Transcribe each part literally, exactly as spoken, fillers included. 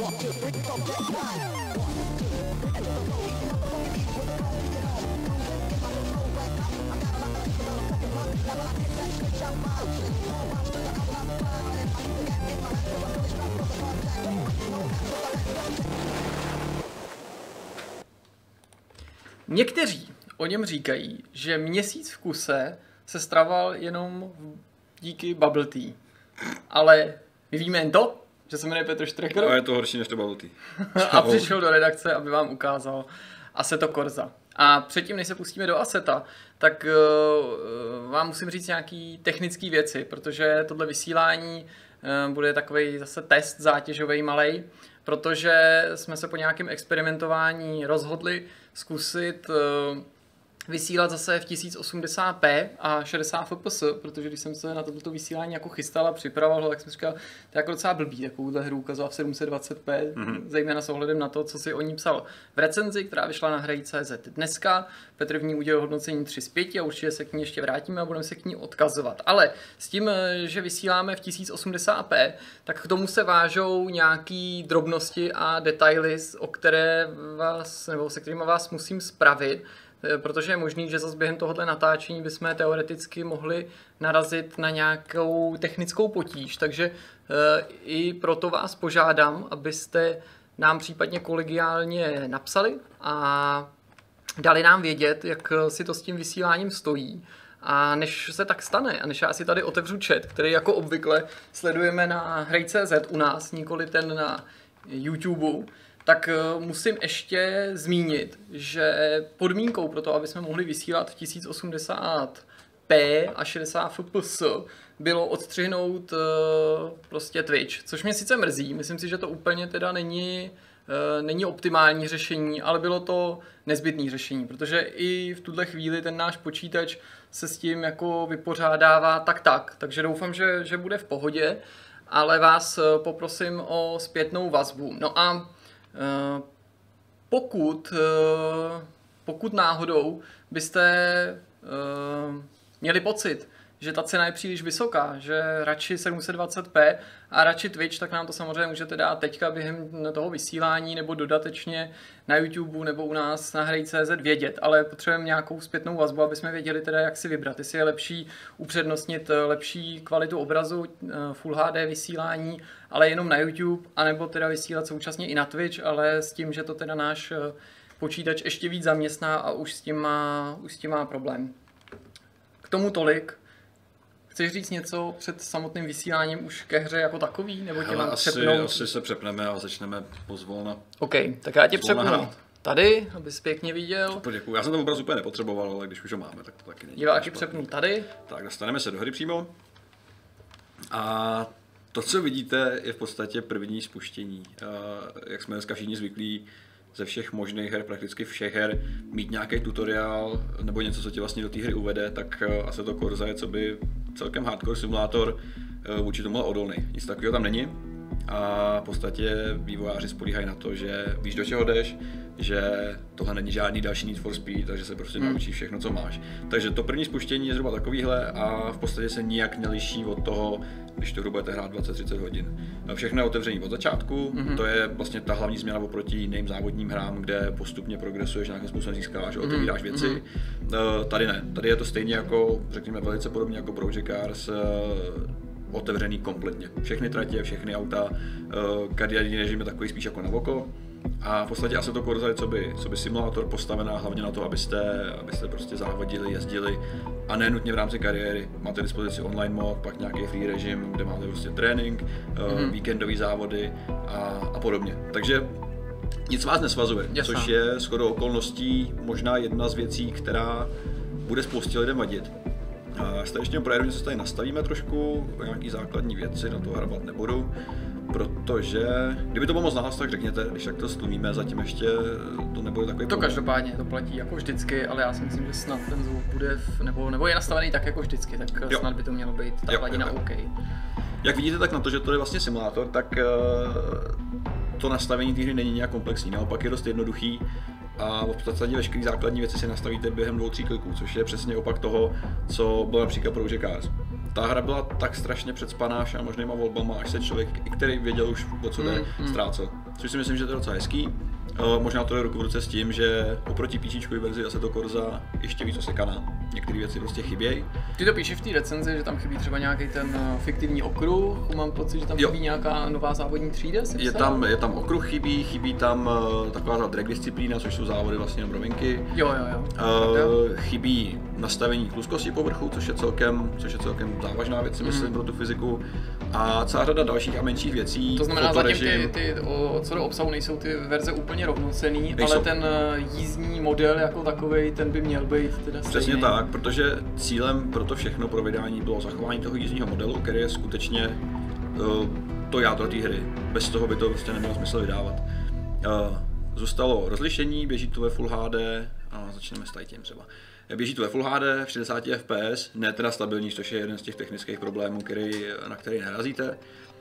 Někteří o něm říkají, že měsíc v kuse se stravoval jenom díky bubble tea. Ale my víme jen to, že se jmenuje Petr Štreker. A je to horší než to bubble tea. A přišel do redakce, aby vám ukázal Assetto Corsa. A předtím, než se pustíme do Asseta, tak uh, vám musím říct nějaký technické věci, protože tohle vysílání uh, bude takový zase test zátěžový malej, protože jsme se po nějakém experimentování rozhodli zkusit uh, vysílat zase v tisíc osmdesát p a šedesát ef p s, protože když jsem se na toto vysílání jako chystal a připravoval, tak jsem říkal, to je jako docela blbý takovouhle hru ukazovat v sedm set dvacet p, mm-hmm. zejména s ohledem na to, co si o ní psal v recenzi, která vyšla na hrají tečka cé zet dneska. Petr v ní udělal hodnocení tři z pěti a určitě se k ní ještě vrátíme a budeme se k ní odkazovat. Ale s tím, že vysíláme v tisíc osmdesát p, tak k tomu se vážou nějaký drobnosti a detaily, o které vás, nebo se kterými vás musím spravit, protože je možný, že zase během tohoto natáčení bychom teoreticky mohli narazit na nějakou technickou potíž, takže e, i proto vás požádám, abyste nám případně kolegiálně napsali a dali nám vědět, jak si to s tím vysíláním stojí. A než se tak stane, a než já si tady otevřu chat, který jako obvykle sledujeme na hrají tečka cé zet u nás, nikoli ten na YouTube, tak musím ještě zmínit, že podmínkou pro to, aby jsme mohli vysílat v tisíc osmdesát p a šedesát ef p s, bylo odstřihnout prostě Twitch, což mě sice mrzí, myslím si, že to úplně teda není, není optimální řešení, ale bylo to nezbytné řešení, protože i v tuhle chvíli ten náš počítač se s tím jako vypořádává tak tak, takže doufám, že, že bude v pohodě, ale vás poprosím o zpětnou vazbu. No a Pokud, pokud náhodou byste měli pocit, že ta cena je příliš vysoká, že radši sedm set dvacet p a radši Twitch, tak nám to samozřejmě můžete dát teďka během toho vysílání nebo dodatečně na YouTube nebo u nás na hrají tečka cé zet vědět, ale potřebujeme nějakou zpětnou vazbu, aby jsme věděli teda, jak si vybrat, jestli je lepší upřednostnit lepší kvalitu obrazu, Full H D vysílání, ale jenom na YouTube, anebo teda vysílat současně i na Twitch, ale s tím, že to teda náš počítač ještě víc zaměstná a už s tím má, už s tím má problém. K tomu tolik. Chceš říct něco před samotným vysíláním už ke hře jako takový, nebo tě mám asi, přepnout? Asi se přepneme a začneme pozvolna. OK, tak já tě přepnu tady, abys pěkně viděl. Děkuji, já jsem ten obraz úplně nepotřeboval, ale když už ho máme, tak to taky není. Diváky přepnu tady. Tak, dostaneme se do hry přímo. A to, co vidíte, je v podstatě první spuštění. Jak jsme dneska všichni zvyklí ze všech možných her, prakticky všech her, mít nějaký tutoriál nebo něco, co tě vlastně do té hry uvede, tak Assetto Corsa je co by celkem hardcore simulátor, vůči tomu odolný. Nic takového tam není a v podstatě vývojáři spolíhají na to, že víš, do čeho jdeš, že tohle není žádný další Need for Speed, takže se prostě hmm. naučíš všechno, co máš. Takže to první spuštění je zhruba takovýhle a v podstatě se nijak neliší od toho, když to hru budete hrát dvacet třicet hodin. Všechno je otevřený od začátku, mm-hmm. to je vlastně ta hlavní změna oproti jiným závodním hrám, kde postupně progresuješ, nějakým způsobem získáváš, mm-hmm. otevíráš věci. Mm-hmm. Tady ne, tady je to stejně jako, řekněme, velice podobně jako Project Cars, otevřený kompletně. Všechny tratě, všechny auta, kariérní režim je takový spíš jako na oko. A v podstatě Assetto Corsa je co by, co by simulátor postavená hlavně na to, abyste, abyste prostě závodili, jezdili a ne nutně v rámci kariéry. Máte dispozici online mod, pak nějaký free režim, kde máte prostě trénink, mm-hmm. víkendový závody a, a podobně. Takže nic vás nesvazuje, Jasná. což je shodou okolností možná jedna z věcí, která bude spoustě lidem vadit. Strašně projedu, něco tady nastavíme trošku, nějaký základní věci, na to hrabat nebudu. Protože, kdyby to bylo moc nahlas, tak řekněte, když tak to stlumíme, zatím ještě to nebude takový To problém. Každopádně to platí jako vždycky, ale já si myslím, že snad ten zvuk bude, v, nebo, nebo je nastavený tak jako vždycky, tak jo. snad by to mělo být ta hladina OK. Jak vidíte, tak na to, že to je vlastně simulátor, tak to nastavení té hry není nějak komplexní, naopak je dost jednoduchý a v podstatě veškeré základní věci si nastavíte během dvou, tří kliků, což je přesně opak toho, co bylo například Project Cars. Ta hra byla tak strašně předspaná všema možnýma volbama, až se člověk, i který věděl už, o co jde, mm, mm. ztrácel. což si myslím, že to je docela hezký. Uh, možná to je ruku v ruce s tím, že oproti píčičkové verzi Assetto Corsa ještě víc osekaná. Některé věci prostě chybějí. Ty to píšeš v té recenzi, že tam chybí třeba nějaký ten fiktivní okruh, mám pocit, že tam jo. chybí nějaká nová závodní třída? Je tam, je tam okruh chybí, chybí tam uh, taková ta drag disciplína, což jsou závody vlastně na rovinky. Jo, jo, jo. Uh, chybí nastavení kluskosti povrchu, což je celkem, což je celkem závažná věc, mm. myslím, pro tu fyziku. A celá řada dalších a menších věcí. To znamená, zatím ty, ty o, co do obsahu nejsou ty verze úplně rovnocenný, nejsou. Ale ten jízdní model jako takovej, ten by měl být teda stejný. Přesně tak, protože cílem pro to všechno pro vydání bylo zachování toho jízdního modelu, který je skutečně uh, to jádro té hry. Bez toho by to prostě nemělo smysl vydávat. Uh, zůstalo rozlišení, běží to ve Full H D, a začneme s tím třeba. Běží to ve Full H D v šedesáti F P S, ne teda stabilní, což je jeden z těch technických problémů, který, na který narazíte.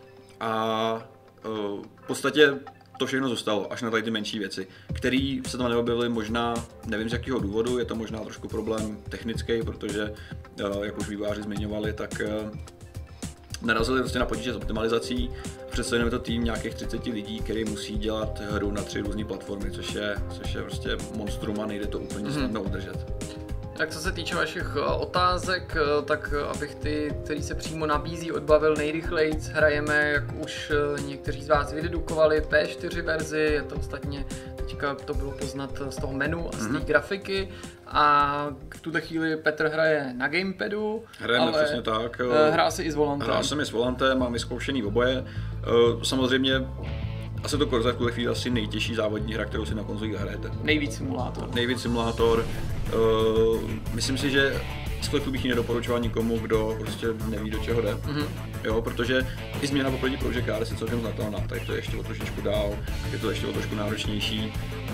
A uh, v podstatě to všechno zůstalo, až na tady ty menší věci, které se tam neobjevily možná, nevím z jakého důvodu, je to možná trošku problém technický, protože, uh, jak už vývojáři zmiňovali, tak uh, narazili prostě na potíže s optimalizací. Přece jenom je to tým nějakých třiceti lidí, který musí dělat hru na tři různé platformy, což je, což je prostě monstrum a nejde to úplně snadno mm-hmm. udržet. Tak co se týče vašich otázek, tak abych ty, který se přímo nabízí, odbavil nejrychleji, hrajeme, jak už někteří z vás vydedukovali, P čtyři verzi, je to ostatně, teďka to bylo poznat z toho menu a z té mm-hmm. grafiky. A v tuto chvíli Petr hraje na gamepadu, Hrajeme přesně tak. Hrál si i s volantem. Hrál jsem i s volantem, mám vyzkoušený oboje. Samozřejmě Assetto Corsa je v tuhle chvíli asi nejtěžší závodní hra, kterou si na konzolích hrajete. Nejvíc simulátor. Nejvíc simulátor. Uh, myslím si, že skutečně bych ji nedoporučoval nikomu, kdo prostě neví, do čeho jde. Mm-hmm. Jo, protože i změna oproti Project Cars je celkem znatelná, tak to je ještě o trošičku dál, je to ještě o trošku náročnější.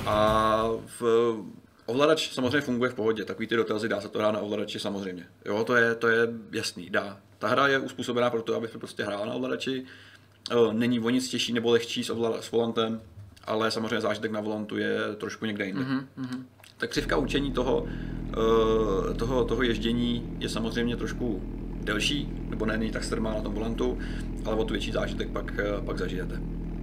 A v ovladač samozřejmě funguje v pohodě, takový ty dotazy, dá se to hrát na ovladači samozřejmě. Jo, to je, to je jasný, dá. Ta hra je uspůsobená pro to, aby se prostě hrála na ovladači. Není o nic těžší nebo lehčí s, ovla- s volantem, ale samozřejmě zážitek na volantu je trošku někde jinde. Mm-hmm. Tak křivka učení toho, toho, toho ježdění je samozřejmě trošku delší, nebo ne, není tak strmá na tom volantu, ale o tu větší zážitek pak, pak zažijete.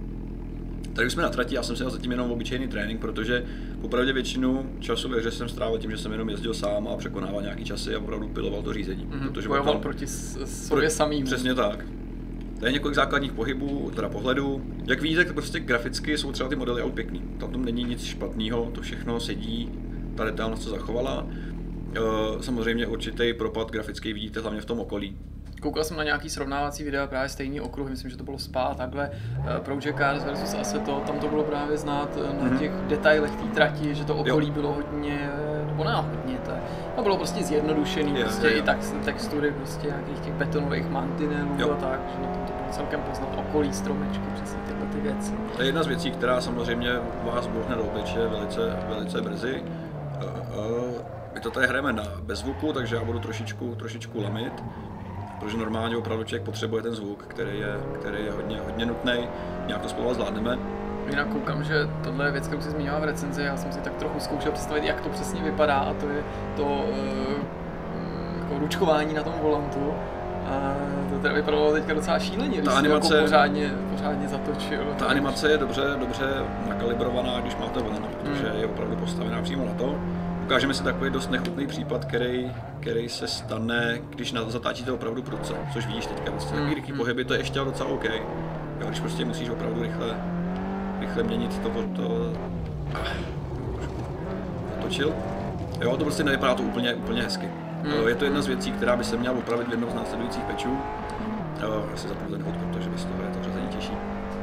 Tady už jsme na trati, já jsem si dal zatím jenom obyčejný trénink, protože opravdu většinu času ve hře jsem strávil tím, že jsem jenom jezdil sám a překonával nějaký časy a opravdu piloval to řízení. Mm-hmm. Protože bojoval tam, proti sobě pro, samým. Přesně tak. To je několik základních pohybů, teda pohledů. Jak vidíte, tak prostě graficky jsou třeba ty modely aut pěkný. Tam tom není nic špatného, to všechno sedí, ta detailnost se zachovala. Samozřejmě určitý propad grafický vidíte hlavně v tom okolí. Koukal jsem na nějaký srovnávací videa, právě stejný okruh, myslím, že to bylo Spa a takhle, Project Cars versus Assetto, tam to bylo právě znát na těch mm-hmm. detailech té trati, že to okolí jo. bylo hodně, nebo ne hodně, to, to bylo prostě zjednodušený, je, prostě je, i tak textury prostě nějakých těch betonových mantinelů a tak, že na tom to bylo celkem poznat okolí, stromečky, přesně tyhle ty věci. To je jedna z věcí, která samozřejmě vás bouchne do obličeje velice, velice brzy. My to tady hrajeme na bez zvuku, takže já budu trošičku, trošičku lamit. Protože normálně opravdu člověk potřebuje ten zvuk, který je, který je hodně, hodně nutný, nějak to spolu zvládneme. Jinak koukám, že tohle je věc, kterou jsi zmínila v recenzi, já jsem si tak trochu zkoušel představit, jak to přesně vypadá, a to je to uh, jako ručkování na tom volantu. A to teda vypadalo teďka docela šíleně, když jsi jako pořádně, pořádně zatočil. Ta animace je dobře, dobře nakalibrovaná, když máte volant, protože hmm. je opravdu postavená přímo na to. Ukážeme si takový dost nechutný případ, který, který se stane, když zatáčíte opravdu prudce, což vidíš teďka. Vlastně takový rychlý pohyby, to je ještě docela OK. Jo, když prostě musíš opravdu rychle, rychle měnit to, to ah, otočil. Jo, to prostě nevypadá to úplně, úplně hezky. Mm. Je to jedna z věcí, která by se měla upravit v jednom z následujících patchů. Já si zapnu ten hod, protože bez toho je to řazení těžší.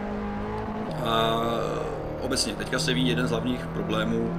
A obecně, teďka se ví jeden z hlavních problémů,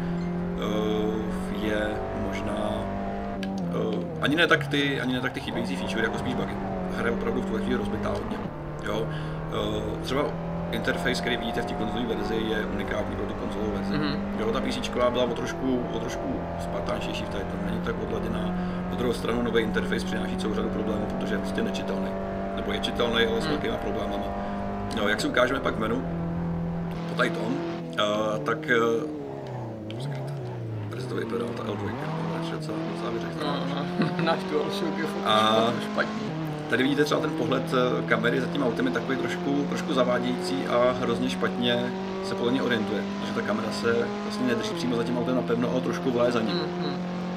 je možná uh, ani ne tak ty, ani ne tak ty chybějící feature, jako spíš bugy. Hra je opravdu v tuhle chvíli rozbitá hodně. Jo? Uh, třeba interface, který vidíte v té konzolové verzi, je unikátní pro tu konzolovou verzi. Mm-hmm. Jo, ta písíčková byla o trošku, o trošku spartánštější v této, není tak odladěná. Na druhou stranu nový interface přináší celou řadu problémů, protože je prostě nečitelný. Nebo je čitelný, ale s mm. velkýma problémama. No, jak si ukážeme pak v menu, po tady tom, uh, tak uh, to vypadá ta L dva, docela, docela vyřešená. No, náš DualShock je fakt špatný. tady vidíte třeba ten pohled kamery za tím autem je takový trošku, trošku zavádějící a hrozně špatně se podle mě orientuje, protože ta kamera se vlastně nedrží přímo za tím autem napevno, ale trošku vléze za ním. Mm-hmm.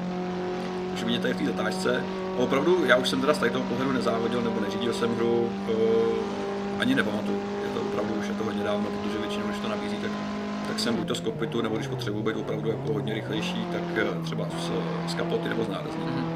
Už vidíte i v té zatáčce. Opravdu, já už jsem teda z toho pohledu nezávodil nebo neřídil jsem hru, uh, ani nepamatuju. Je to opravdu, už je to hodně dávno, protože většinou, když to nabízí, tak, tak jsem buď to z kokpitu, nebo když potřebuji být opravdu jako hodně rychlejší, tak uh, třeba z, z kapoty nebo z nárazníku. Mm-hmm.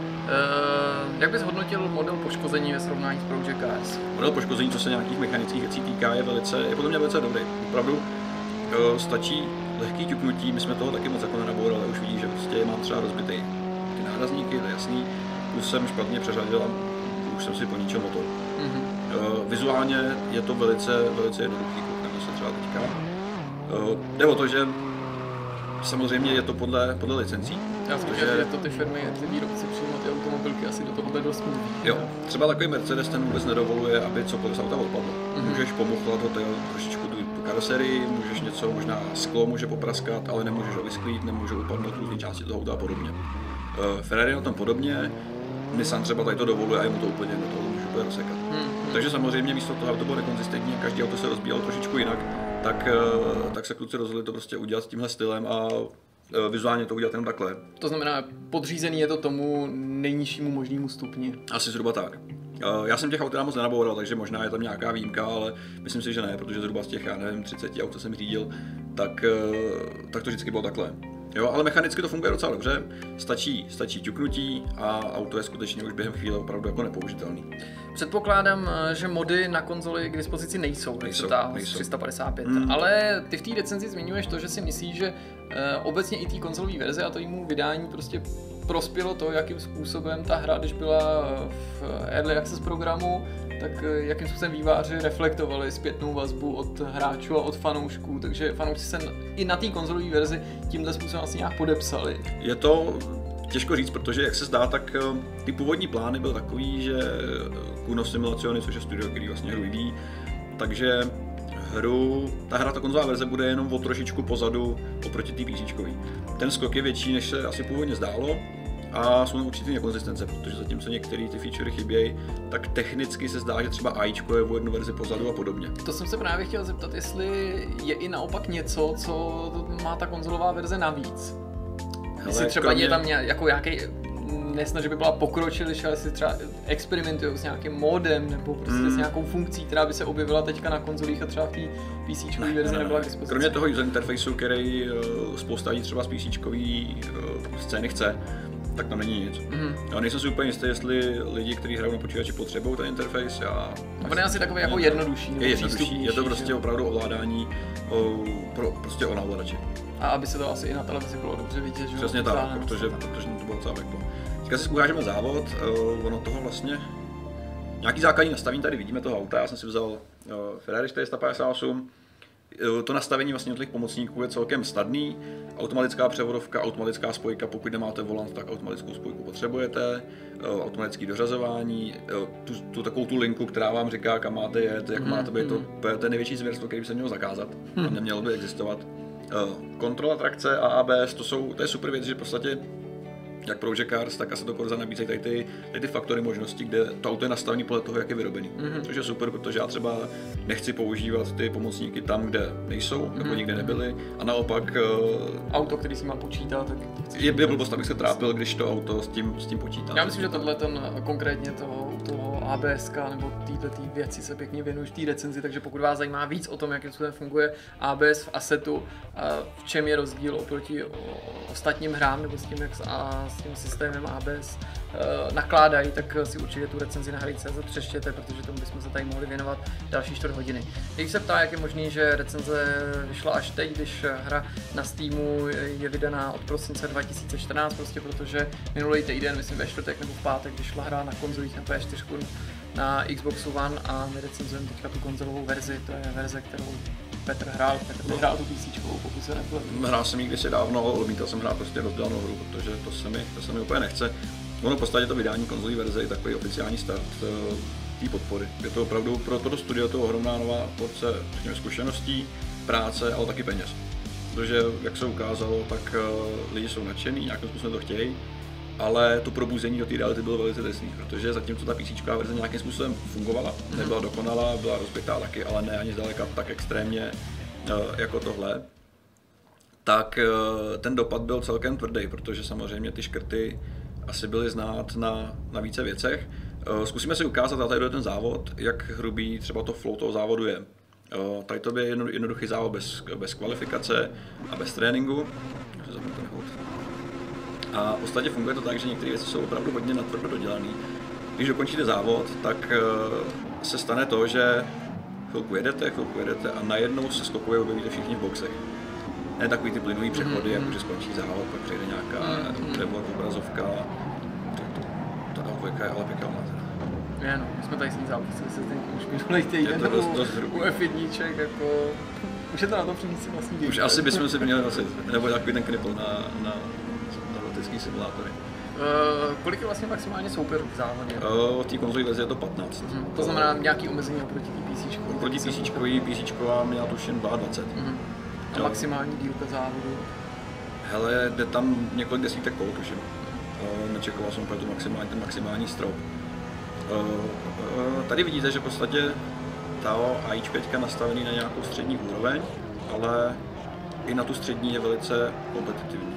Uh, jak bys hodnotil model poškození ve srovnání s Project Cars? Model poškození, co se nějakých mechanických věcí týká, je velice, je podle mě velice dobrý. Opravdu uh, stačí lehký ťuknutí, my jsme toho taky moc jako nenabourali, už vidí, že prostě mám třeba rozbitý ty nárazníky, to je jasný, plus jsem špatně přeřadil a už jsem si poničil motor. Mm-hmm. Uh, vizuálně je to velice, velice jednoduchý, koukneme se třeba teďka. Uh, jde o to, že samozřejmě je to podle, podle licencí. Já si myslím, že to ty firmy, ty výrobci přímo ty automobilky asi do tohohle dost mluví. Jo, třeba takový Mercedes ten vůbec nedovoluje, aby cokoliv z auta odpadlo. Mm-hmm. Můžeš pomuchlat ho trošičku tu, tu karoserii, můžeš něco, možná sklo může popraskat, ale nemůžeš ho vysklít, nemůžou upadnout různé části toho auta a podobně. Uh, Ferrari na tom podobně, Nissan třeba tady to dovoluje a jemu to úplně do toho můžu úplně rozsekat. Mm-hmm. Takže samozřejmě místo toho, aby to bylo nekonzistentní a každý auto se rozbíjelo trošičku jinak, tak, uh, tak se kluci rozhodli to prostě udělat tímhle stylem a vizuálně to udělat jenom takhle. To znamená, podřízený je to tomu nejnižšímu možnému stupni. Asi zhruba tak. Já jsem těch aut teda moc nenaboural, takže možná je tam nějaká výjimka, ale myslím si, že ne, protože zhruba z těch, já nevím, třicet aut, co jsem řídil, tak, tak to vždycky bylo takhle. Jo, ale mechanicky to funguje docela dobře, stačí, stačí ťuknutí a auto je skutečně už během chvíle opravdu jako nepoužitelný. Předpokládám, že mody na konzoli k dispozici nejsou, nejsou, nejsou. tři sta padesát pět, hmm. ale ty v té recenzi zmiňuješ to, že si myslíš, že eh, obecně i té konzolové verze a to jímu vydání prostě prospělo to, jakým způsobem ta hra, když byla v Early Access programu, tak jakým způsobem výváři reflektovali zpětnou vazbu od hráčů a od fanoušků, takže fanoušci se i na té konzolové verzi tímhle způsobem asi nějak podepsali. Je to těžko říct, protože jak se zdá, tak ty původní plány byly takový, že Kuno Simulazione, což je studio, který vlastně hru vyvíjí, takže hru, ta hra, ta konzolová verze bude jenom o trošičku pozadu oproti té PCčkový. Ten skok je větší, než se asi původně zdálo a jsou tam určitě nekonzistence, protože zatímco některé ty featurey chybějí, tak technicky se zdá, že třeba AIčko je o jednu verzi pozadu a podobně. To jsem se právě chtěl zeptat, jestli je i naopak něco, co má ta konzolová verze navíc. Hele, jestli třeba kromě... je tam nějak, jako nějaký, nesnad, že by byla pokročilejší, ale jestli třeba experimentují s nějakým modem nebo prostě mm. s nějakou funkcí, která by se objevila teďka na konzolích a třeba v té PCčkové verzi ne, nebyla k dispozici. Kromě toho user interfaceu, který uh, spousta lidí třeba z PCčkový uh, scény chce, tak tam není nic. Mm. Já nejsem si úplně jistý, jestli lidi, kteří hrajou na počítači, potřebují ten interface. Já... On je asi takový jako jednodušší. Je jednodušší, je to prostě opravdu ovládání o, pro, prostě o ovladači. A aby se to asi i na televizi bylo dobře vidět, že? Přesně tak, protože, protože to bylo docela peklo. Teďka si ukážeme závod, uh, ono toho vlastně nějaký základní nastavení tady vidíme toho auta, já jsem si vzal uh, Ferrari čtyři sta padesát osm. To nastavení vlastně těch pomocníků je celkem snadný. Automatická převodovka, automatická spojka, pokud nemáte volant, tak automatickou spojku potřebujete. Automatické dořazování, tu, tu takovou tu linku, která vám říká, kam máte jet, jak mm, máte být, mm. to, to je největší zvěrstvo, který by se mělo zakázat. Mm. A nemělo by existovat. Kontrola trakce a A B S, to, jsou, to je super věc, že v podstatě jak Project Cars, tak Assetto Corsa nabízejí tady ty, tady ty faktory možností, kde to auto je nastavené podle toho, jak je vyrobený. Mm-hmm. Což je super, protože já třeba nechci používat ty pomocníky tam, kde nejsou, mm-hmm. nebo nikde nebyly, a naopak auto, který si má počítat, tak je blbost, abych se trápil, když to auto s tím, s tím počítá. Já myslím, že tohle ten konkrétně toho, toho A B S nebo této tý věci se pěkně věnují v té recenzi, takže pokud vás zajímá víc o tom, jakým způsobem funguje A B S v Assettu, v čem je rozdíl oproti ostatním hrám nebo s tím, jak a s tím systémem A B S uh, nakládají, tak si určitě tu recenzi na hry tečka cé zet přečtěte, protože tomu bychom se tady mohli věnovat další čtvrt hodiny. Když se ptá, jak je možný, že recenze vyšla až teď, když hra na Steamu je vydaná od prosince dva tisíce čtrnáct, prostě protože minulý týden, myslím ve čtvrtek nebo v pátek, vyšla hra na konzolích na P S čtyři, na Xboxu One a my recenzujeme teďka tu konzolovou verzi, to je verze, kterou Petr hrál, Petr nehrál tu PCčkovou, pokud se nepletu. Hrál jsem ji kdysi dávno, ale odmítal jsem hrát prostě rozdělanou hru, protože to se mi, to se mi úplně nechce. Ono v podstatě to vydání konzolí verze je takový oficiální start uh, té podpory. Je to opravdu pro toto studio to ohromná nová porce zkušeností, práce, ale taky peněz. Protože, jak se ukázalo, tak uh, lidi jsou nadšený, nějakým způsobem to chtějí. ale to probuzení do té reality bylo velice drsný, protože zatímco ta PCčková verze nějakým způsobem fungovala, nebyla dokonalá, byla rozbitá taky, ale ne ani zdaleka tak extrémně jako tohle, tak ten dopad byl celkem tvrdý, protože samozřejmě ty škrty asi byly znát na, na více věcech. Zkusíme si ukázat, a tady je ten závod, jak hrubý třeba to flow toho závodu je. Tady to je jednoduchý závod bez, bez kvalifikace a bez tréninku. A v podstatě funguje to tak, že některé věci jsou opravdu hodně natvrdo dodělané. Když dokončíte závod, tak se stane to, že chvilku jedete, chvilku jedete a najednou se skokově objevíte všichni v boxech. Ne takový ty plynový přechody, mm-hmm. jako že skončí závod, pak přijde nějaká mm-hmm. obrazovka. Ta dvojka je ale pěkná. Je, no, my jsme tady s ní zápasili se ten už minulý týden u F jedna, jako... Už je to na to přinést si vlastní díl. Už asi bychom si měli nosit, nebo takový ten knipl na, na, na letecký simulátory. Uh, kolik je vlastně maximálně soupeřů v závodě? Uh, v té konzoli verzi je to patnáct. Uh-huh. To znamená nějaký omezení oproti té PCčkové? Oproti PCčkový, PCčková měla tuším dvacet dva. Uh-huh. A maximální dílka závodu? Hele, jde tam několik desítek kol, tuším. Uh, nečekoval jsem úplně maximální, ten maximální strop. Uh, uh, tady vidíte, že v podstatě ta A I pět nastavený na nějakou střední úroveň, ale i na tu střední je velice kompetitivní.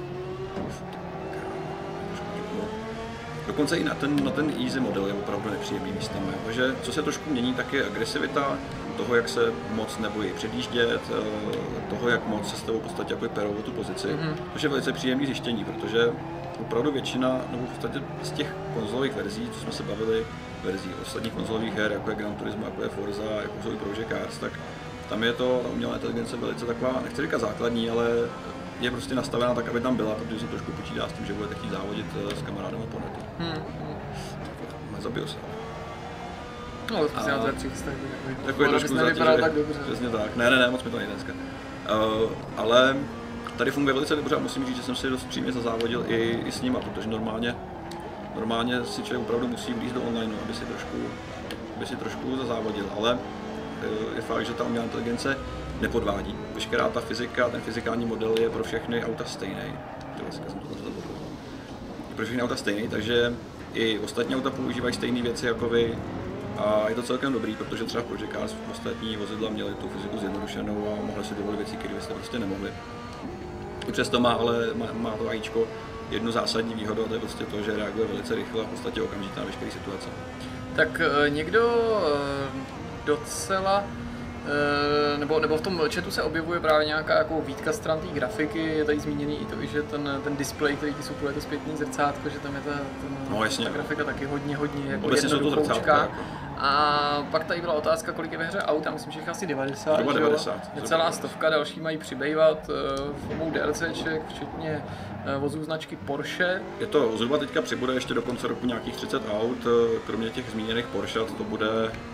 Dokonce i na ten, na ten easy model je opravdu nepříjemný místami. Takže co se trošku mění, tak je agresivita toho, jak se moc nebojí předjíždět, toho, jak moc se s tebou v podstatě jako perou o tu pozici. Mm-hmm. Což je velice příjemný zjištění, protože opravdu většina, nebo v podstatě z těch konzolových verzí, co jsme se bavili, verzí ostatních konzolových her, jako je Gran Turismo, jako je Forza, jako jsou i Project Cars, tak tam je to, ta umělá inteligence velice taková, nechci říkat základní, ale je prostě nastavená tak, aby tam byla, protože se trošku počítá s tím, že budete chtít závodit s kamarádem oponentu. Hmm, hmm. Zabil se. No, zkusím na to je přichystat. Takový trošku nevypadal tak dobře. Přesně tak. Ne, ne, ne, moc mi to nejde dneska. Uh, ale tady funguje velice dobře a musím říct, že jsem si dost přímě zazávodil i, i s nima, protože normálně, normálně si člověk opravdu musí vlízt do online, aby si trošku, aby si trošku zazávodil, ale uh, je fakt, že ta umělá inteligence nepodvádí. Veškerá ta fyzika, ten fyzikální model je pro všechny auta stejný. Je pro všechny auta stejný, takže i ostatní auta používají stejné věci jako vy. A je to celkem dobrý, protože třeba v Project Cars ostatní vozidla měly tu fyziku zjednodušenou a mohly si dovolit věci, které byste prostě nemohli. I přesto má, ale má, má to AIčko jednu zásadní výhodu, a to je prostě to, že reaguje velice rychle a v podstatě okamžitě na veškeré situace. Tak někdo docela Nebo, nebo v tom chatu se objevuje právě nějaká jako výtka stran té grafiky, je tady zmíněný i to, že ten, ten displej, který ti supluje to zpětný zrcátko, že tam je ta, ten, no, jasně, ta grafika taky hodně, hodně jako jednoduchoučka. Jako. A pak tady byla otázka, kolik je ve hře aut, já myslím, že asi devadesát, devadesát je celá stovka, další mají přibývat formou DLCček, včetně vozů značky Porsche. Je to zhruba teďka přibude ještě do konce roku nějakých třicet aut, kromě těch zmíněných Porsche, to bude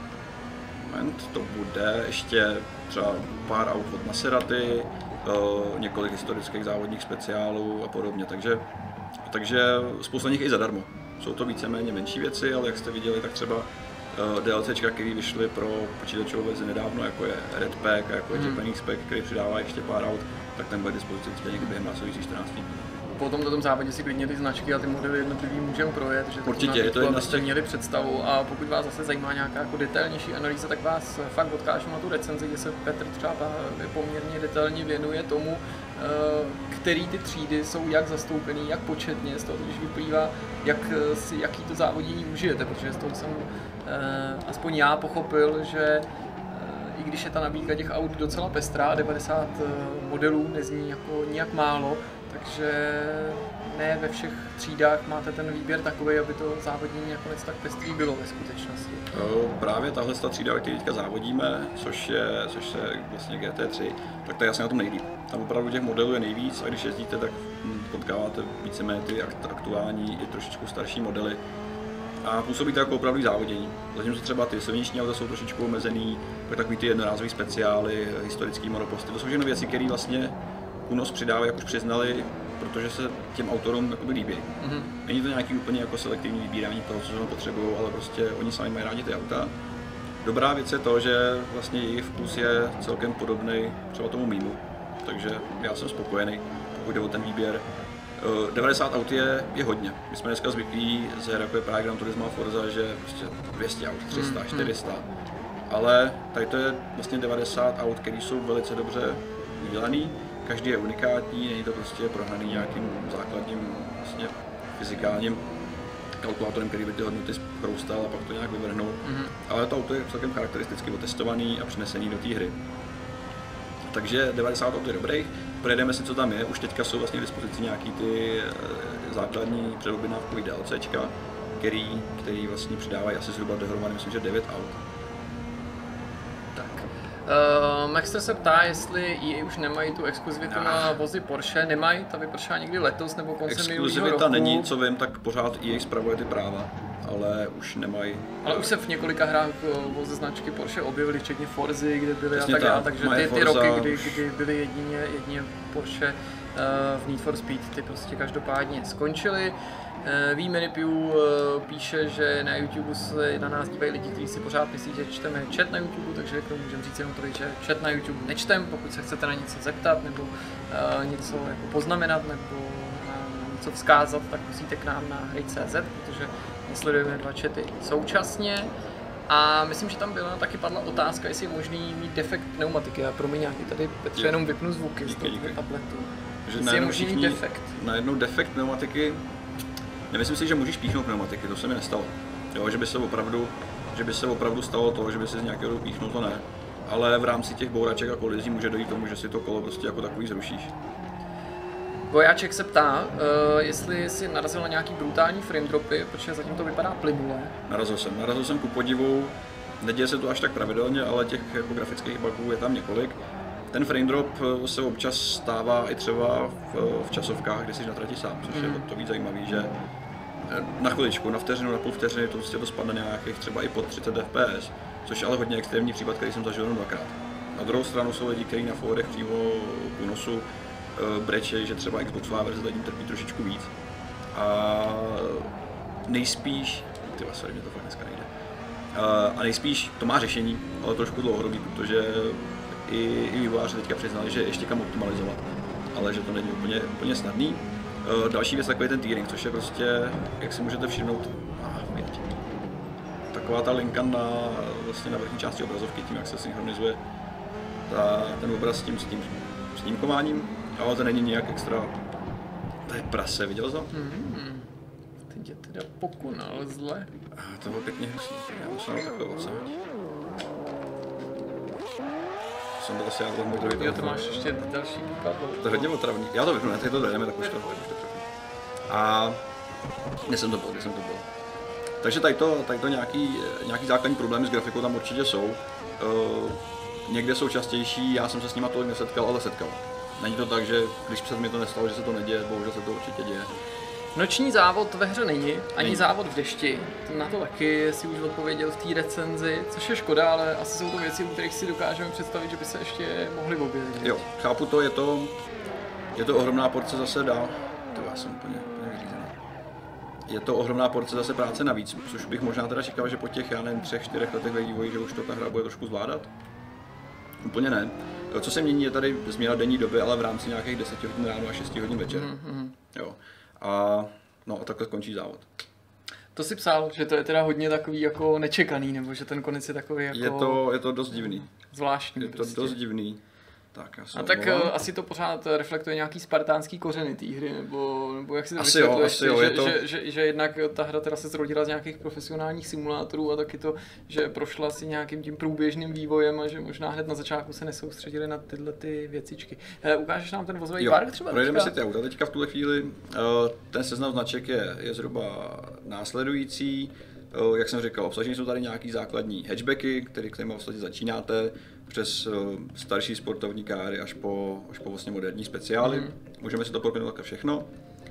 to bude ještě třeba pár aut od Maserati, několik historických závodních speciálů a podobně, takže, takže spousta nich i zadarmo. Jsou to víceméně menší věci, ale jak jste viděli, tak třeba DLCčka, které vyšly pro počítačovou verzi nedávno, jako je Red Pack a jako je hmm. Japanese Pack, který přidává ještě pár aut, tak ten bude dispozici někdy během následujících čtrnáct dní. Po tomto závodě si klidně ty značky a ty modely jednotlivý můžeme projet, že určitě, je to jedna z těch... měli představu a pokud vás zase zajímá nějaká jako detailnější analýza, tak vás fakt odkážu na tu recenzi, kde se Petr třeba poměrně detailně věnuje tomu, který ty třídy jsou jak zastoupený, jak početně, z toho když vyplývá, jak si, jaký to závodění užijete, protože z toho jsem aspoň já pochopil, že i když je ta nabídka těch aut docela pestrá, devadesát modelů nezní jako nijak málo, takže ne ve všech třídách máte ten výběr takový, aby to závodění nakonec tak pestrý bylo ve skutečnosti. Právě tahle třída, ve které teďka závodíme, což je, což je vlastně G T tři, tak to je jasně na tom nejlíp. Tam opravdu těch modelů je nejvíc a když jezdíte, tak potkáváte víceméně ty aktuální i trošičku starší modely. A působí to jako opravdu závodění. Zatímco třeba ty silniční auta jsou trošičku omezený, pak takový ty jednorázový speciály, historický monoposty, to jsou všechno věci, které vlastně únos přidávají, jak už přiznali, protože se těm autorům jakoby líbí. Mm-hmm. Není to nějaký úplně jako selektivní vybírání toho, co potřebují, ale prostě oni sami mají rádi ty auta. Dobrá věc je to, že vlastně jejich vkus je celkem podobný třeba tomu mýmu, takže já jsem spokojený, pokud jde o ten výběr. devadesát aut je, je hodně. My jsme dneska zvyklí z her jako je právě Gran Turismo a Forza, že prostě dvě stě aut, tři sta, čtyři sta. Ale tady to je vlastně devadesát aut, které jsou velice dobře udělaný. Každý je unikátní, není to prostě prohnaný nějakým základním vlastně fyzikálním kalkulátorem, který by ty hodnoty zproustal a pak to nějak vyvrhnul. Mm-hmm. Ale to auto je celkem charakteristicky otestovaný a přinesený do té hry. Takže devadesát aut je dobrých, projedeme si, co tam je. Už teďka jsou vlastně k dispozici nějaký ty základní předobjednávkový DLCčka, který, který vlastně přidávají asi zhruba dohromady, myslím, že devět aut. Uh, Maxter se ptá, jestli E A už nemají tu exkluzivitu no. na vozy Porsche. Nemají, ta vypršá někdy letos nebo koncem minulého roku. Exkluzivita není, co vím, tak pořád E A spravuje ty práva, ale už nemají. Ale už se v několika hrách vozy značky Porsche objevily, včetně Forzy, kde byly Jasně a tak dále, takže ty, ty roky, kdy, kdy byly jedině, jedině Porsche uh, v Need for Speed, ty prostě každopádně skončily. V-Manipew píše, že na YouTube se na nás dívají lidi, kteří si pořád myslí, že čteme chat na YouTube, takže k tomu můžeme říct jenom tolik, že chat na YouTube nečtem, pokud se chcete na něco zeptat nebo uh, něco jako poznamenat nebo uh, něco vzkázat, tak musíte k nám na hry tečka cé zet, protože sledujeme dva chaty současně. A myslím, že tam byla taky padla otázka, jestli je možný mít defekt pneumatiky. A promiň, nějaký tady Petře jenom vypnu zvuky díky, z toho díky. tabletu. Že jestli je možný mít defekt. Najednou defekt pneumatiky. Nemyslím si, že můžeš píchnout pneumatiky, to se mi nestalo. Jo, že by se opravdu, že by se opravdu stalo to, že by si z nějakého píchnul, to ne. Ale v rámci těch bouraček a kolizí může dojít k tomu, že si to kolo prostě jako takový zrušíš. Vojáček se ptá, uh, jestli jsi narazil na nějaký brutální frame dropy, protože zatím to vypadá plynule. Narazil jsem, narazil jsem ku podivu. Neděje se to až tak pravidelně, ale těch jako grafických bugů je tam několik. Ten frame drop se občas stává i třeba v, v časovkách, kdy jsi na trati sám, což je to, to víc zajímavý, že na chviličku, na vteřinu, na půl vteřiny to prostě to spadne nějakých třeba i pod třicet F P S, což je ale hodně extrémní případ, který jsem zažil jenom dvakrát. Na druhou stranu jsou lidi, kteří na fórech přímo u nosu brečejí, že třeba Xboxová verze zatím trpí trošičku víc. A nejspíš, tyva, sorry, mě to fakt dneska nejde. A nejspíš to má řešení, ale trošku dlouhodobý, protože i, i vývojáři teďka přiznali, že ještě kam optimalizovat, ale že to není úplně, úplně snadný. Uh, další věc takový ten tearing, což je prostě, jak si můžete všimnout, ah, taková ta linka na, vlastně na vrchní části obrazovky, tím jak se synchronizuje ta, ten obraz s tím, s tím snímkováním, ale to není nějak extra, to je prase, viděl jsi to? Mm-hmm. Teď je teda pokunal zle. Ah, to bylo pěkně hnusný, já musím na takové odsáď. Jsem byl asi já to můj druhý. Jo, to máš ještě další výpadlo. To je hodně otravný. Já to vypnu, teď to dojdeme, tak už to, tak už to trefím. A kde jsem to byl, kde jsem to byl. Takže tady to, tady to nějaký, nějaký základní problémy s grafikou tam určitě jsou. Uh, někde jsou častější, já jsem se s nima tolik nesetkal, ale setkal. Není to tak, že když se mi to nestalo, že se to neděje, bohužel se to určitě děje. Noční závod ve hře není, ani není. Závod v dešti. Na to taky si už odpověděl v té recenzi, což je škoda, ale asi jsou to věci, u kterých si dokážeme představit, že by se ještě mohly objevit. Jo, chápu to, je to, je to ohromná porce zase dál. To já jsem úplně, úplně vyřízený. Je to ohromná porce zase práce navíc, což bych možná teda čekal, že po těch, já nevím, třech, čtyřech letech ve vývoji, že už to ta hra bude trošku zvládat. Úplně ne. Co se mění, je tady změna denní doby, ale v rámci nějakých deseti hodin ráno a šesti hodin večer. Mm-hmm. Jo. A no a takhle skončí závod. To si psal, že to je teda hodně takový jako nečekaný, nebo že ten konec je takový jako... Je to, je to dost divný. Zvláštní Je to prostě. dost divný. Tak, já a tak uh, asi to pořád reflektuje nějaký spartánský kořeny té hry, nebo, nebo jak si to asi jo, asi jo, že, je to... že, že, že jednak ta hra teda se zrodila z nějakých profesionálních simulátorů a taky to, že prošla si nějakým tím průběžným vývojem a že možná hned na začátku se nesoustředili na tyhle ty věcičky. Uh, ukážeš nám ten vozový park třeba? Projdeme si ty auta teďka v tuhle chvíli. Uh, ten seznam značek je, je zhruba následující. Uh, jak jsem říkal, obsažení jsou tady nějaký základní hatchbacky, který, kterými vlastně začínáte, přes uh, starší sportovní káry až po, až po vlastně moderní speciály. Mm. Můžeme si to propinout také všechno.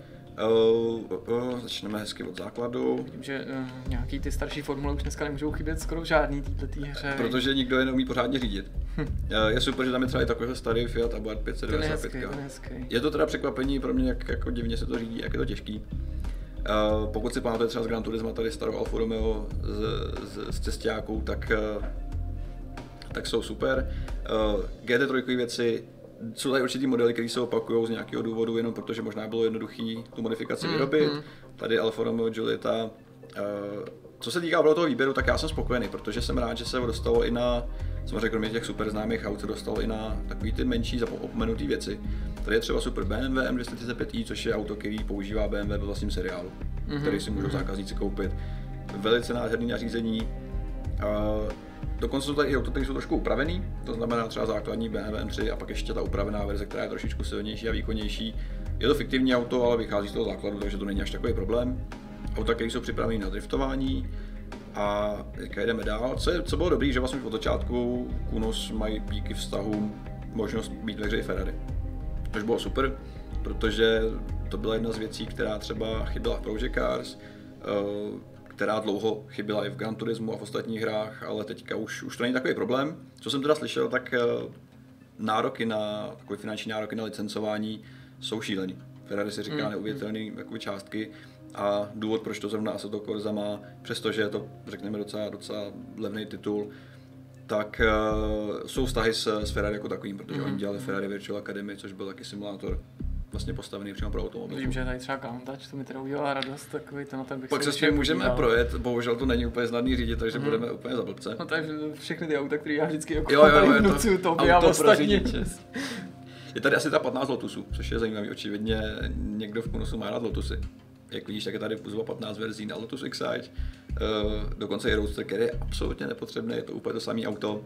Uh, uh, začneme hezky od základu. Vidím, že uh, nějaký ty starší formule už dneska nemůžou chybět skoro žádný této hře. Protože nikdo je neumí pořádně řídit. Hm. Uh, je super, že tam je třeba i takovýhle starý Fiat Abarth pět set devadesát pět. Ten je hezký, ten je je to teda překvapení pro mě, jak jako divně se to řídí, jak je to těžký. Uh, pokud si pamatujete třeba z Gran Turisma tady starou Alfa Romeo z, z, z cestáků, tak, uh, tak jsou super. Uh, G T tři věci jsou tady určitý modely, které se opakují z nějakého důvodu, jenom protože možná bylo jednoduchý tu modifikaci vyrobit. Mm, mm. Tady Alfa Romeo Giulietta. Uh, co se týká toho výběru, tak já jsem spokojený, protože jsem rád, že se ho dostalo i na, samozřejmě kromě těch super známých aut, se dostalo i na takový ty menší opomenutý věci. Tady je třeba super B M W M dvě stě třicet pět i, což je auto, který používá B M W ve vlastním seriálu, mm-hmm. který si můžou zákazníci koupit. Velice nádherný nařízení. Uh, dokonce jsou tady i auta, které jsou trošku upravený, to znamená třeba základní B M W M tři a pak ještě ta upravená verze, která je trošičku silnější a výkonnější. Je to fiktivní auto, ale vychází z toho základu, takže to není až takový problém. Auta, které jsou připravené na driftování a teďka jdeme dál. Co, je, co bylo dobrý, že vlastně od začátku Kunos mají díky vztahu možnost být ve hře i Ferrari. Což bylo super, protože to byla jedna z věcí, která třeba chyběla v Project Cars, která dlouho chyběla i v Gran Turismu a v ostatních hrách, ale teďka už, už to není takový problém. Co jsem teda slyšel, tak nároky na, takové finanční nároky na licencování jsou šílený. Ferrari si říká mm. neuvěřitelné takové částky a důvod, proč to zrovna Assetto Corsa má, přestože je to, řekněme, docela, docela levný titul, tak uh, jsou vztahy s, s Ferrari jako takovým, protože mm. oni dělali Ferrari Virtual Academy, což byl taky simulátor vlastně postavený přímo pro automobil. Vím, že tady třeba Countach, to mi teda udělala radost, takový ten, ten bych pak se s tím můžeme podíval. Projet, bohužel to není úplně snadný řídit, takže mm. budeme úplně za blbce. No takže všechny ty auta, které já vždycky jako jo, jo, jo, vnucuju tobě a ostatní. Je tady asi ta patnáct Lotusů, což je zajímavý, očividně někdo v Kunosu má rád Lotusy. Jak vidíš, tak je tady zhruba patnáct verzí na Lotus Excite, uh, dokonce i Roadster, který je absolutně nepotřebný, je to úplně to samé auto,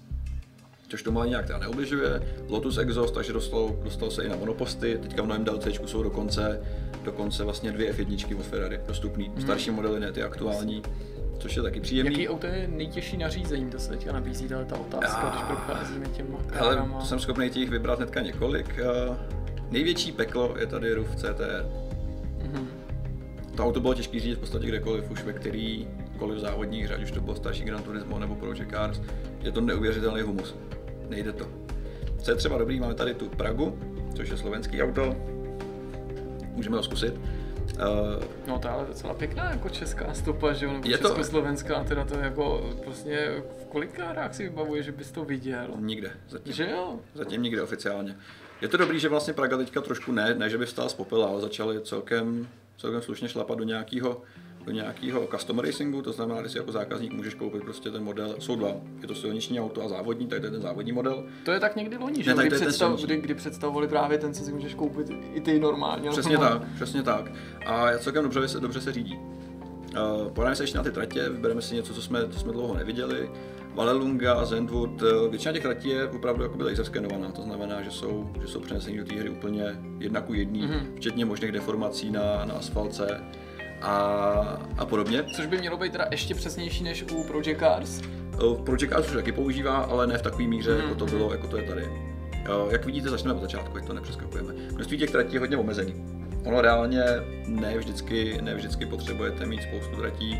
což tomu ani nějak teda neobližuje. Lotus Exhaust, takže dostal, dostal se i na monoposty, teďka v novém DLCčku jsou dokonce, dokonce vlastně dvě F jedna od Ferrari dostupný, mm. starší modely, ne ty aktuální, což je taky příjemný. Jaký auto je nejtěžší na řízení, to se teďka nabízí ta otázka, a... když procházíme těma kárama. Hele, to jsem schopný těch vybrat hnedka několik. Uh, největší peklo je tady R U F C T R. Mm-hmm. To auto bylo těžké řídit v podstatě kdekoliv, už ve kterýkoliv závodní hře, ať už to bylo starší Gran Turismo nebo Project Cars. Je to neuvěřitelný humus. Nejde to. Co je třeba dobrý, máme tady tu Pragu, což je slovenský auto. Můžeme ho zkusit. Uh, no to je ale docela pěkná jako česká stopa, že jo, nebo československá, teda to jako vlastně v kolika hrách si vybavuje, že bys to viděl? Nikde, zatím. Že jo? Zatím nikde oficiálně. Je to dobrý, že vlastně Praga teďka trošku ne, ne že by vstala z popela, ale začali celkem, celkem slušně šlapat do nějakého do nějakého custom racingu, to znamená, že si jako zákazník můžeš koupit prostě ten model, jsou dva, je to silniční auto a závodní, tak to je ten závodní model. To je tak někdy loni, že? Ne, kdy, představ, kdy, kdy představovali právě ten, co si můžeš koupit i ty normálně. Přesně tak, přesně tak. A celkem dobře se, dobře se řídí. Uh, Podáme se ještě na ty tratě, vybereme si něco, co jsme, co jsme dlouho neviděli. Vallelunga, Zandvoort, většina těch tratí je opravdu jakoby laser skenovaná, to znamená, že jsou, že jsou přeneseny do té hry úplně jedna ku jedný, mm-hmm. včetně možných deformací na, na asfaltce. A, a podobně. Což by mělo být teda ještě přesnější než u Project Cars. V Project Cars už taky používá, ale ne v takové míře, mm. jako to bylo, jako to je tady. Jak vidíte, začneme od začátku, jak to nepřeskakujeme. Množství těch tratí je hodně omezený. Ono reálně ne vždycky, ne vždycky potřebujete mít spoustu tratí.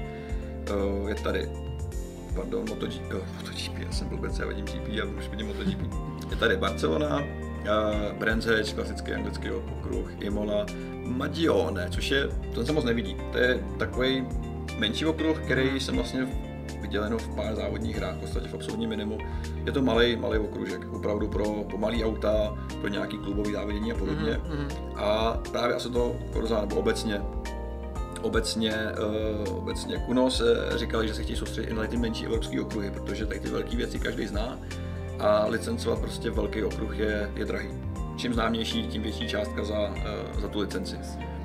Je tady, pardon, MotoGP, oh, MotoGP, já jsem blbec, já vidím G P a už vidím MotoGP. Je tady Barcelona, Brands Hatch, klasický anglický okruh, Imola, Magione, což je, to se moc nevidí. To je takový menší okruh, který jsem vlastně viděl jenom v pár závodních hrách, v podstatě v absolutním minimu. Je to malý, malý okružek, opravdu pro pomalý auta, pro nějaký klubový závodění a podobně. Mm-hmm. A právě Assetto Corsa, nebo obecně, obecně, uh, obecně Kunos říkali, že se chtějí soustředit i na ty menší evropské okruhy, protože tady ty velké věci každý zná a licencovat prostě velký okruh je, je drahý. Čím známější, tím větší částka za, uh, za tu licenci.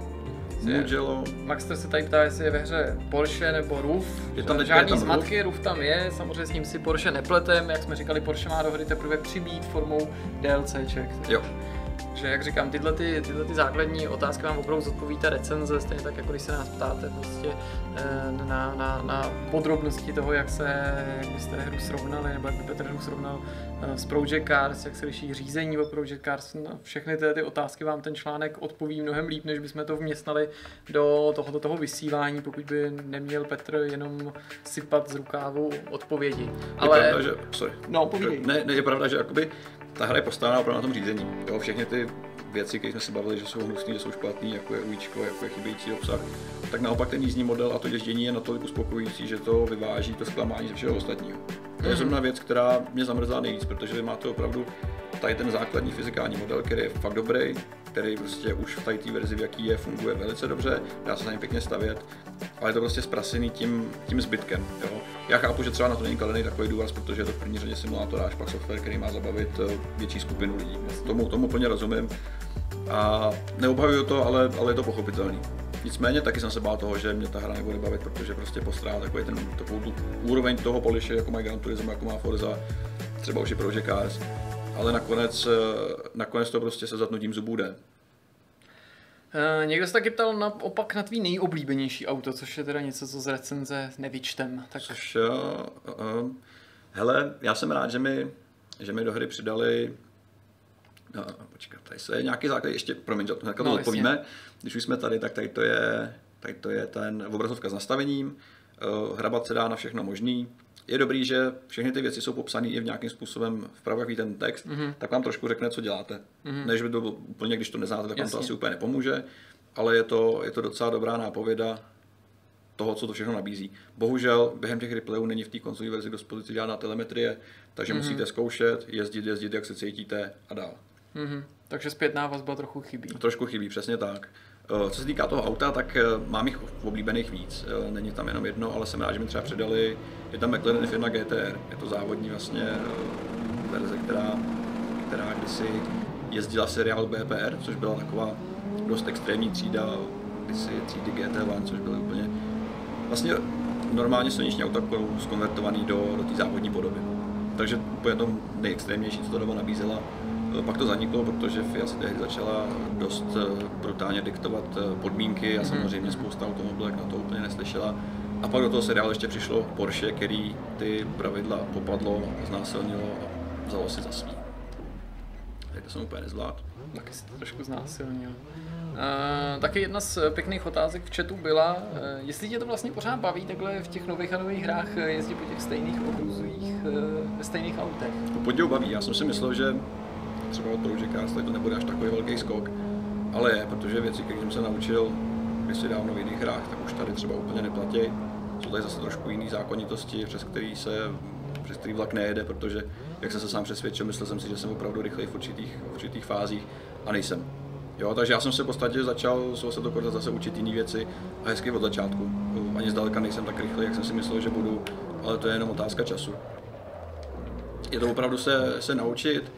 Mugello. Maxter se tady ptá, jestli je ve hře Porsche nebo R U F. Je tam žádný zmatky, R U F tam je, samozřejmě s ním si Porsche nepletem, jak jsme říkali, Porsche má do hry teprve přibít formou DLCček. Jo. Takže jak říkám, tyhle, ty, tyhle ty základní otázky vám opravdu zodpoví ta recenze, stejně tak, jako když se nás ptáte prostě na, na, na podrobnosti toho, jak, se, jak byste hru srovnali, nebo jak by Petr hru srovnal s Project Cars, jak se liší řízení o Project Cars. No, všechny ty, ty otázky vám ten článek odpoví mnohem líp, než bychom to vměstnali do tohoto toho vysílání, pokud by neměl Petr jenom sypat z rukávu odpovědi. Je Ale... pravda, že... Sorry. No, povídej. Ne, ne, je pravda, že jakoby ta hra je postavená opravdu na tom řízení. Jo, všechny ty věci, které jsme se bavili, že jsou hnusný, že jsou špatný, jako je ujíčko, jako je chybějící obsah, tak naopak ten jízdní model a to ježdění je natolik uspokojující, že to vyváží to zklamání ze všeho ostatního. To je zrovna věc, která mě zamrzá nejvíc, protože vy máte opravdu tady ten základní fyzikální model, který je fakt dobrý, který prostě už v té verzi, v jaký je, funguje velice dobře, dá se na něj pěkně stavět, ale je to prostě zprasený tím, tím zbytkem. Jo. Já chápu, že třeba na to není kladený takový důraz, protože je to v první řadě simulátor a až pak software, který má zabavit větší skupinu lidí. Tomu, tomu plně rozumím a neobhajuju to, ale, ale je to pochopitelný. Nicméně taky jsem se bál toho, že mě ta hra nebude bavit, protože prostě postrádá takový ten, takovou tu úroveň toho poliše, jako má Gran Turismo, jako má Forza, třeba už i Project Cars, ale nakonec, nakonec to prostě se zatnutím zubů jde. Uh, někdo se taky ptal na, opak na tvý nejoblíbenější auto, což je teda něco, co z recenze nevyčtem. Tak... Což, uh, uh, hele, já jsem rád, že mi, že mi do hry přidali. No, počkat, tady se je nějaký základ, ještě, promiň, to hnedka to no, odpovíme. Když už jsme tady, tak tady to je, tady to je ten obrazovka s nastavením, uh, hrabat se dá na všechno možný. Je dobrý, že všechny ty věci jsou popsané i v nějakým způsobem vpravo, jaký ten text, mm-hmm. tak vám trošku řekne, co děláte. Mm-hmm. Než by to bylo úplně, když to neznáte, tak vám to asi úplně nepomůže, ale je to, je to docela dobrá nápověda toho, co to všechno nabízí. Bohužel během těch replayů není v té konzolní verzi k dispozici žádná telemetrie, takže mm-hmm. musíte zkoušet, jezdit, jezdit, jak se cítíte a dál. Mm-hmm. Takže zpětná vazba trochu chybí. Trošku chybí, přesně tak. Co se týká toho auta, tak mám jich oblíbených víc. Není tam jenom jedno, ale jsem rád, že mi třeba přidali, je tam McLaren F jedna G T R. Je to závodní vlastně verze, která, která kdysi jezdila v seriálu B P R, což byla taková dost extrémní třída, kdysi třídy G T jedna, což byly úplně vlastně normálně silniční auta zkonvertovaný do, do té závodní podoby. Takže úplně to nejextrémnější, co ta doba nabízela. Pak to zaniklo, protože F I A si tehdy začala dost brutálně diktovat podmínky a samozřejmě spousta automobilek na to úplně neslyšela. A pak do toho seriálu ještě přišlo Porsche, který ty pravidla popadlo, znásilnilo a vzalo si za svý. Tak to jsem úplně nezvládl. Taky si to trošku znásilnil. Uh, taky jedna z pěkných otázek v chatu byla, uh, jestli tě to vlastně pořád baví takhle v těch nových a nových hrách jezdit po těch stejných okruzích, uh, ve stejných autech. To podíl baví, já jsem si myslel, že třeba od Project Cars to nebude až takový velký skok, ale je, protože věci, které jsem se naučil kdysi dávno v jiných hrách, tak už tady třeba úplně neplatí. Jsou tady zase trošku jiné zákonitosti, přes který se, přes který vlak nejede, protože, jak jsem se sám přesvědčil, myslel jsem si, že jsem opravdu rychlej v určitých, v určitých fázích a nejsem. Jo, takže já jsem se v podstatě začal z Assetto Corsa zase učit jiné věci a hezky od začátku. Ani zdaleka nejsem tak rychlej, jak jsem si myslel, že budu, ale to je jenom otázka času. Je to opravdu se, se naučit.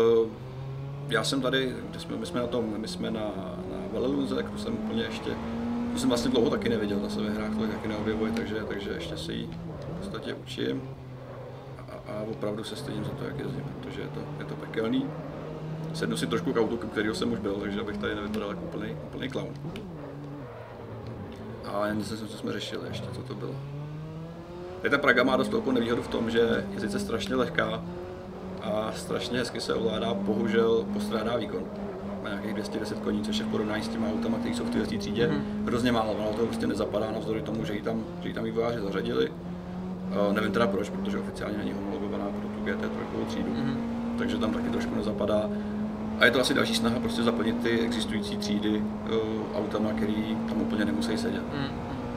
Já jsem tady, jsme, my jsme na tom, my jsme na, na Velelunze, tak to jsem úplně ještě, to jsem vlastně dlouho taky neviděl na sebe hrách, tolik taky neobjevuji, takže, takže ještě se jí v podstatě učím a, a opravdu se stydím za to, jak jezdím, protože je to, je to pekelný. Sednu si trošku k autu, kterého jsem už byl, takže abych tady nevypadal jako úplný, úplný clown. A jen jsem, co jsme řešili ještě, co to bylo. Tady ta Praga má dost velkou nevýhodu v tom, že je sice strašně lehká, a strašně hezky se ovládá, bohužel postrádá výkon. Má nějakých dvě stě deset koní, což je v porovnání s těma autama, které jsou v té třídě, mm. hrozně málo. Ono to prostě nezapadá navzdory tomu, že ji tam, že ji tam vývojáři zařadili. Uh, nevím teda proč, protože oficiálně není homologovaná pro tu G T tři třídu, mm. takže tam taky trošku nezapadá. A je to asi další snaha prostě zaplnit ty existující třídy uh, autama, který tam úplně nemusí sedět. Mm.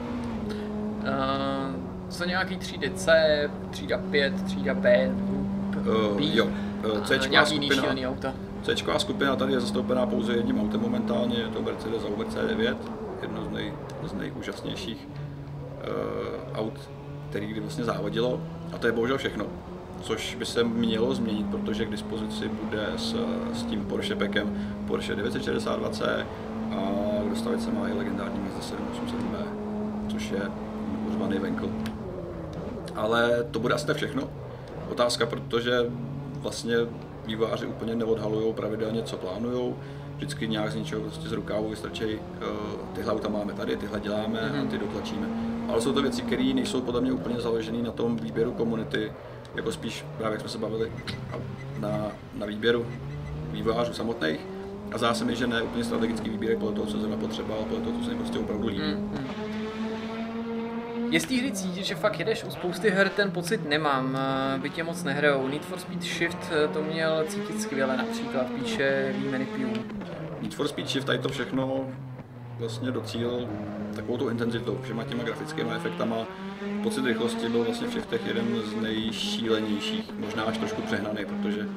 Uh, jsou nějaký třídy C, třída pět, třída B? Uh, jo, uh, C-čková skupina, auta. C-čková skupina tady je zastoupená pouze jedním autem momentálně, je to Mercedes Auber C devět, jedno z, nej, z nejúžasnějších uh, aut, který kdy vlastně závodilo, a to je bohužel všechno, což by se mělo změnit, protože k dispozici bude s, s tím Porsche Packem Porsche devět set šedesát dva C a dostavit se má i legendární Mazda sedm osm sedm B, což je urvaný Wankel. Ale to bude asi tak všechno. Otázka, protože vlastně vývojáři úplně neodhalují pravidelně, co plánujou. Vždycky nějak z ničeho prostě z rukávu vystrčejí, uh, tyhle auta máme tady, tyhle děláme mm-hmm. a ty dotlačíme. Ale jsou to věci, které nejsou podle mě úplně založené na tom výběru komunity, jako spíš právě jak jsme se bavili na, na výběru vývojářů samotných. A zdá se mi, že ne úplně strategický výběr podle toho, co se potřeba, ale podle toho, co se jim prostě opravdu líbí. Mm-hmm. Je z té hry cítit, že fakt jedeš u spousty her, ten pocit nemám, byť je moc nehrajou. Need for Speed Shift to měl cítit skvěle, například píše V-Manipiu. Need for Speed Shift tady to všechno vlastně docílil takovou tou intenzitou, všema těma grafickými efektama. Pocit rychlosti byl vlastně v Shiftech jeden z nejšílenějších, možná až trošku přehnaný, protože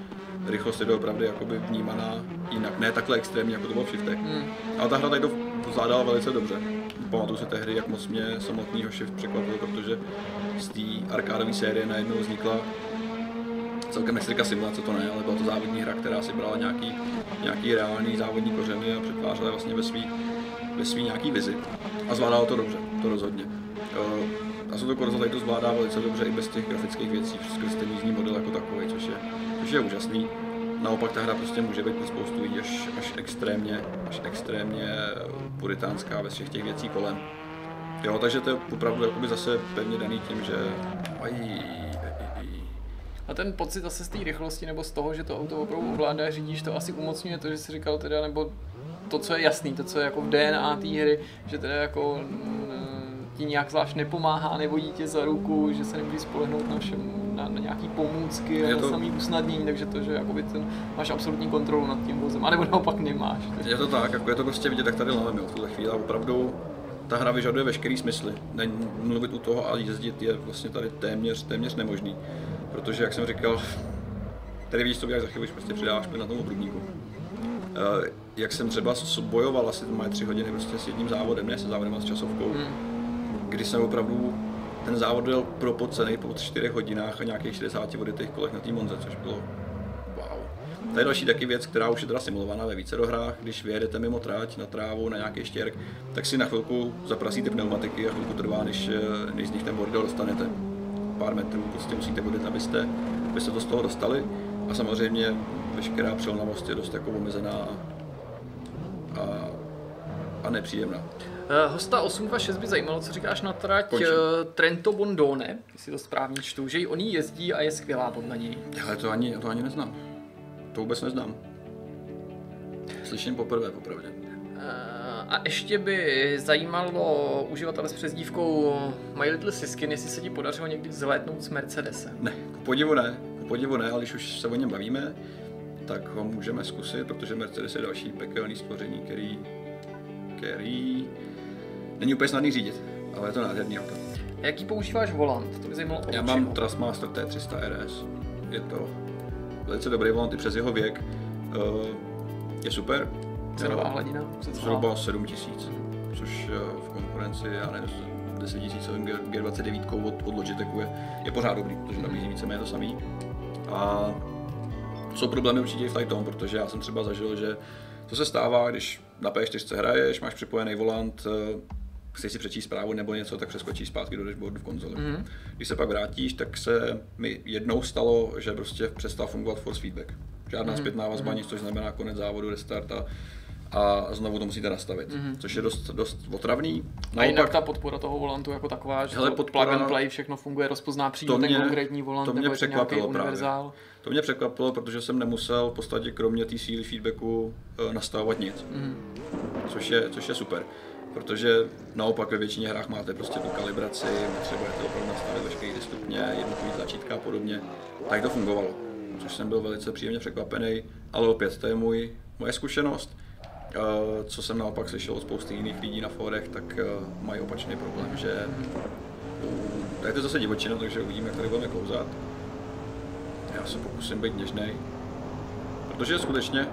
rychlost je opravdu jakoby vnímaná jinak, ne takhle extrémně, jako to bylo v Shiftech. Hmm. Ale ta hra tady to zvládala velice dobře. Pamatuju si tehdy, jak moc mě samotného Shift překvapil, protože z té arkádové série najednou vznikla celkem extrika simulace, to ne, ale byla to závodní hra, která si brala nějaký, nějaký reálný závodní kořeny a přetvářela vlastně ve svý, ve svý nějaký vizi. A zvládala to dobře, to rozhodně. A se to Corsa tady to zvládá velice dobře i bez těch grafických věcí, skrz ten jízdní model jako takový, což je, což je úžasný. Naopak ta hra prostě může být pro spoustu lidí až, až extrémně, až extrémně puritánská ve všech těch věcí kolem. Jo, takže to je opravdu jakoby zase pevně daný tím, že aj, a ten pocit zase z té rychlosti nebo z toho, že to auto opravdu ovládá, řídíš, to asi umocňuje to, že jsi říkal teda, nebo to, co je jasný, to, co je jako v D N A té hry, že teda jako ti nějak zvlášť nepomáhá, nevodí tě za ruku, že se nemůžeš spolehnout na, všem, na, na nějaký pomůcky a to... na samý usnadnění, takže to, že jakoby ten, máš absolutní kontrolu nad tím vozem, anebo naopak nemáš. Takže... Je to tak, jako je to prostě vidět, jak tady lavem, jo, v tuhle chvíli, a opravdu ta hra vyžaduje veškerý smysly. Mluvit u toho a jezdit je vlastně tady téměř, téměř nemožný, protože, jak jsem říkal, tady vidíš, co jak za chvíli, prostě přidáváš plyn na tomu obrubníku. Uh, jak jsem třeba bojoval asi moje tři hodiny prostě s jedním závodem, ne se závodem a s časovkou, hmm. kdy jsem opravdu ten závod byl propocený po čtyřech hodinách a nějakých šedesáti voditých kolech na té Monze, což bylo wow. To je další taky věc, která už je teda simulovaná ve více hrách, když vyjedete mimo tráť na trávu, na nějaký štěrk, tak si na chvilku zaprasíte pneumatiky a chvilku trvá, než, než z nich ten bordel dostanete. Pár metrů prostě musíte vodit, abyste, abyste to z toho dostali a samozřejmě veškerá přilnavost je dost jako omezená a, a nepříjemná. Uh, hosta osm dva šest by zajímalo, co říkáš na trať uh, Trento Bondone, jestli to správně čtu, že on jí jezdí a je skvělá podle něj. Ale to ani, to ani neznám. To vůbec neznám. Slyším poprvé, popravdě. Uh, a ještě by zajímalo uživatele s přezdívkou My Little Siskin, jestli se ti podařilo někdy vzlétnout s Mercedesem. Ne, ku podivu ne, ku podivu ne, ale když už se o něm bavíme, tak ho můžeme zkusit, protože Mercedes je další pekelný stvoření, který, který není úplně snadný řídit, ale je to nádherný auto. Jaký používáš volant? To by zajímalo. Já mám Trustmaster T tři sta R S. Je to velice dobrý volant i přes jeho věk. Je super. Cenová hladina? Zhruba sedm tisíc, což v konkurenci, já nevím, deset tisíc G dvacet devět od, od Logitechu je, je pořád dobrý, protože nabízí víceméně to samý. A jsou problémy určitě i v tom, protože já jsem třeba zažil, že to se stává, když na P čtyři hraješ, máš připojený volant, chceš si přečíst zprávu nebo něco, tak přeskočíš zpátky do dashboardu v konzoli. Mm. Když se pak vrátíš, tak se mi jednou stalo, že prostě přestal fungovat force feedback. Žádná mm. zpětná vazba, mm. nic, což znamená konec závodu, restart a, a znovu to musíte nastavit, mm. což je dost, dost otravný. Naopak, a jinak ta podpora toho volantu jako taková, že hele, to podpora, plug and play všechno funguje, rozpozná přímo ten konkrétní volant, to mě nebo překvapilo univerzál. Právě. To mě překvapilo, protože jsem nemusel v podstatě kromě té síly feedbacku nastavovat nic, mm. což, je, což je super. Protože naopak ve většině hrách máte prostě tu kalibraci, potřebujete opravdu nastavit veškeré stupně, jednotlivý tlačítka a podobně. Tak to fungovalo, což jsem byl velice příjemně překvapený, ale opět to je můj, moje zkušenost. Co jsem naopak slyšel od spousty jiných lidí na fórech, tak mají opačný problém, že tak to je zase divočina, takže uvidíme, jak tady budeme klouzat. Já se pokusím být něžnej, protože skutečně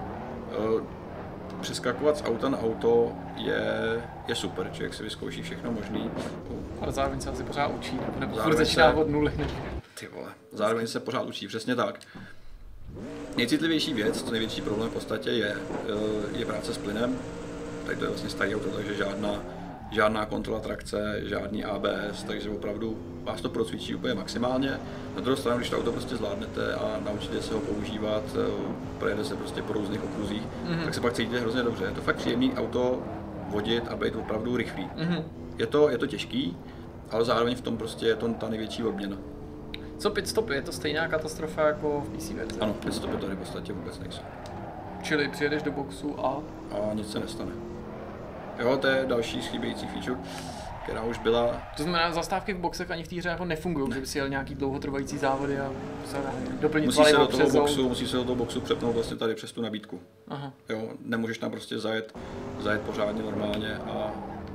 přeskakovat z auta na auto je, je super, člověk si vyzkouší všechno možný. Ale zároveň se asi pořád učí, nebo furt začíná od nuly. Ty vole, zároveň se pořád učí, přesně tak. Nejcitlivější věc, to největší problém v podstatě je, je práce s plynem. Tady to je vlastně starý auto, takže žádná, žádná kontrola trakce, žádný A B S, takže opravdu vás to procvičí úplně maximálně. Na druhou stranu, když to auto prostě zvládnete a naučíte se ho používat, projede se prostě po různých okruzích, mm-hmm. tak se pak cítíte hrozně dobře. Je to fakt příjemný auto vodit a být opravdu rychlý. Mm-hmm. Je to, je to těžký, ale zároveň v tom prostě je to ta největší odměna. Co pitstopy? Je to stejná katastrofa jako v P C verzi? Ano, pitstopy tady v podstatě vůbec nejsou. Čili přijedeš do boxu a? A nic se nestane. Jo, to je další chybějící feature, která už byla... To znamená, zastávky v boxech ani v té hře jako nefungují, ne. Že by si jel nějaký dlouhotrvající závody a se doplnit palivo přes boxu, musíš se do toho boxu přepnout vlastně tady přes tu nabídku. Aha. Jo, nemůžeš tam prostě zajet, zajet pořádně normálně a,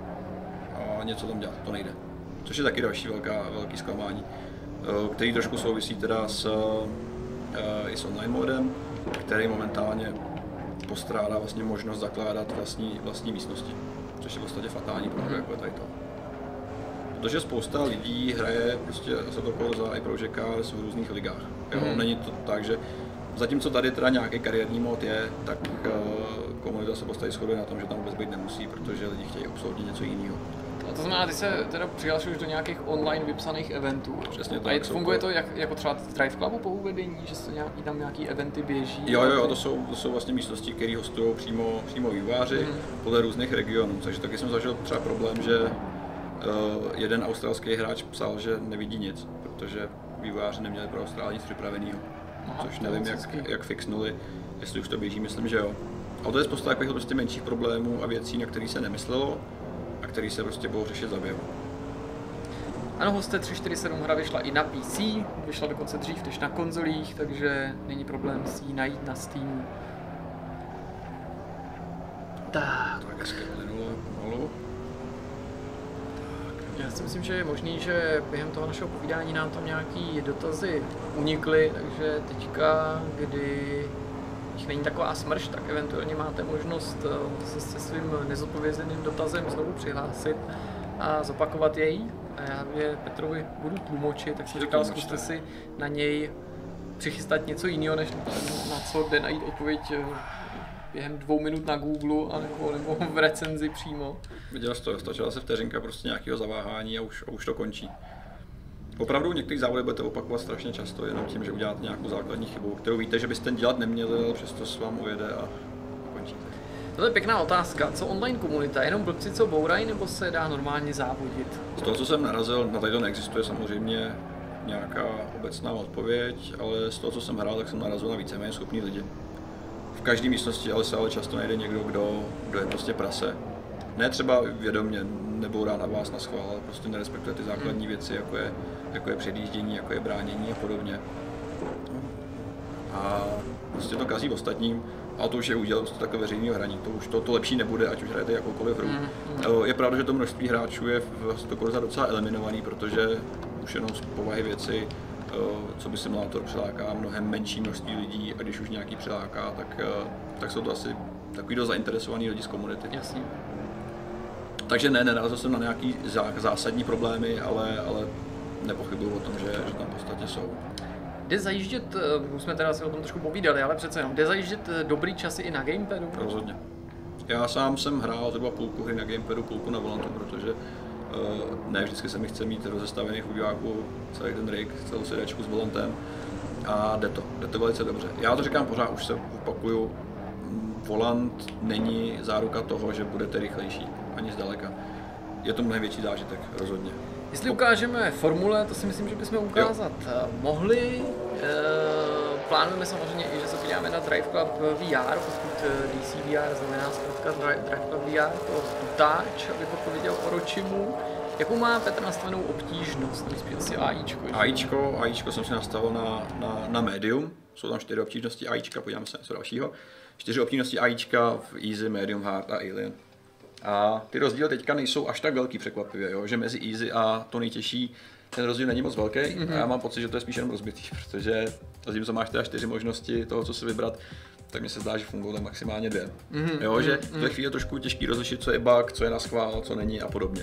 a něco tam dělat, to nejde. Což je taky další velká, velký zklamání, který trošku souvisí teda s, i s online modem, který momentálně postrádá vlastně možnost zakládat vlastní, vlastní místnosti, což je v podstatě fatální pro hru, jako je tady to. Protože spousta lidí hraje prostě Assetto Corsa i Project Cars v různých ligách. Jo? Mm. Není to tak, že zatímco tady teda nějaký kariérní mod je, tak uh, komunita se podstatě shoduje na tom, že tam vůbec být nemusí, protože lidi chtějí absolutně něco jiného. A to znamená, ty se teda přihlašuješ do nějakých online vypsaných eventů. Přesně tak. A je, funguje to jak, jako třeba v Drive Clubu po uvedení, že se nějaký, tam nějaký eventy běží? Jo, jo, jo, to jsou, to jsou vlastně místnosti, které hostují přímo, přímo vývojáři mm. podle různých regionů. Takže taky jsem zažil třeba problém, že uh, jeden australský hráč psal, že nevidí nic, protože vývojáři neměli pro Austrálii nic připraveného. Což nevím, jak, jak fixnuli, jestli už to běží, myslím, že jo. Ale to je spousta takových prostě menších problémů a věcí, na které se nemyslelo a které se prostě budou řešit za běhu. Ano, Hosted tři čtyři sedm hra vyšla i na P C, vyšla dokonce dřív než na konzolích, takže není problém si ji najít na Steamu. Tak. Tak hezky plynulo pomalu. Já si myslím, že je možný, že během toho našeho povídání nám tam nějaký dotazy unikly, takže teďka, kdy jich není taková smršť, tak eventuálně máte možnost se se svým nezodpovězeným dotazem znovu přihlásit a zopakovat jej. A já je Petrovi budu tlumočit, tak si říkal, zkuste si na něj přichystat něco jiného, než na co jde najít odpověď během dvou minut na Google anebo, nebo v recenzi přímo. Viděl jsi to, stačila se vteřinka prostě nějakého zaváhání a už, a už to končí. Opravdu některých závodů budete opakovat strašně často, jenom tím, že uděláte nějakou základní chybu, kterou víte, že byste dělat neměli, ale přesto se vám ujede a končíte. To je pěkná otázka. Co online komunita? Jenom blbci, co bourají, nebo se dá normálně závodit? Z toho, co jsem narazil, na tady to neexistuje samozřejmě nějaká obecná odpověď, ale z toho, co jsem hrál, tak jsem narazil na víceméně schopný lidi. V každé místnosti ale se ale často najde někdo, kdo, kdo je prostě prase. Ne třeba vědomě nebourá na vás na schvál, ale prostě nerespektuje ty základní hmm. věci, jako je, jako je předjíždění, jako je bránění a podobně. A prostě to kazí ostatním. A to už je udělal prostě takové veřejného hraní, to už to, to lepší nebude, ať už hrajete jakoukoliv hru. Mm, mm. Je pravda, že to množství hráčů je v Assetto Corsa docela eliminovaný, protože už jenom z povahy věci, co by simulátor přiláká mnohem menší množství lidí a když už nějaký přiláká, tak, tak jsou to asi takový dost zainteresovaný lidi z komunity. Jasně. Takže ne, nenarazil jsem na nějaký zásadní problémy, ale, ale nepochybuju o tom, že, že tam v podstatě jsou. Jde zajíždět, už jsme teda si o tom trošku povídali, ale přece jenom, jde zajíždět dobrý časy i na gamepadu? Rozhodně. Já sám jsem hrál zhruba půlku hry na gamepadu, půlku na volantu, protože uh, ne vždycky se mi chce mít rozestavený v udiváku celý ten rig, celou sedačku s volantem a jde to, jde to velice dobře. Já to říkám pořád, už se opakuju, volant není záruka toho, že budete rychlejší, ani zdaleka. Je to mnohem větší zážitek, rozhodně. Jestli ukážeme formule, to si myslím, že bychom ukázat jo. mohli. E, plánujeme samozřejmě i, že se podíváme na Drive Club V R, pokud D C V R znamená zkrátka Drive Club V R, to tutáč, abych odpověděl Orochimu. Jakou má Petr nastavenou obtížnost, spíš asi AIčko? AIčko, AIčko jsem si nastavil na, na, na medium, jsou tam čtyři obtížnosti AIčka, podíváme se na něco dalšího. Čtyři obtížnosti AIčka v Easy, Medium, Hard a Alien. A ty rozdíly teďka nejsou až tak velký překvapivě, jo? Že mezi Easy a to nejtěžší ten rozdíl není moc velký mm-hmm. a já mám pocit, že to je spíš jenom rozbitý, protože tím, co máš teda čtyři možnosti toho, co si vybrat, tak mi se zdá, že fungují tak maximálně dvě. Mm-hmm. Jo, že v té chvíli je trošku těžký rozlišit, co je bug, co je na schvál, co není a podobně.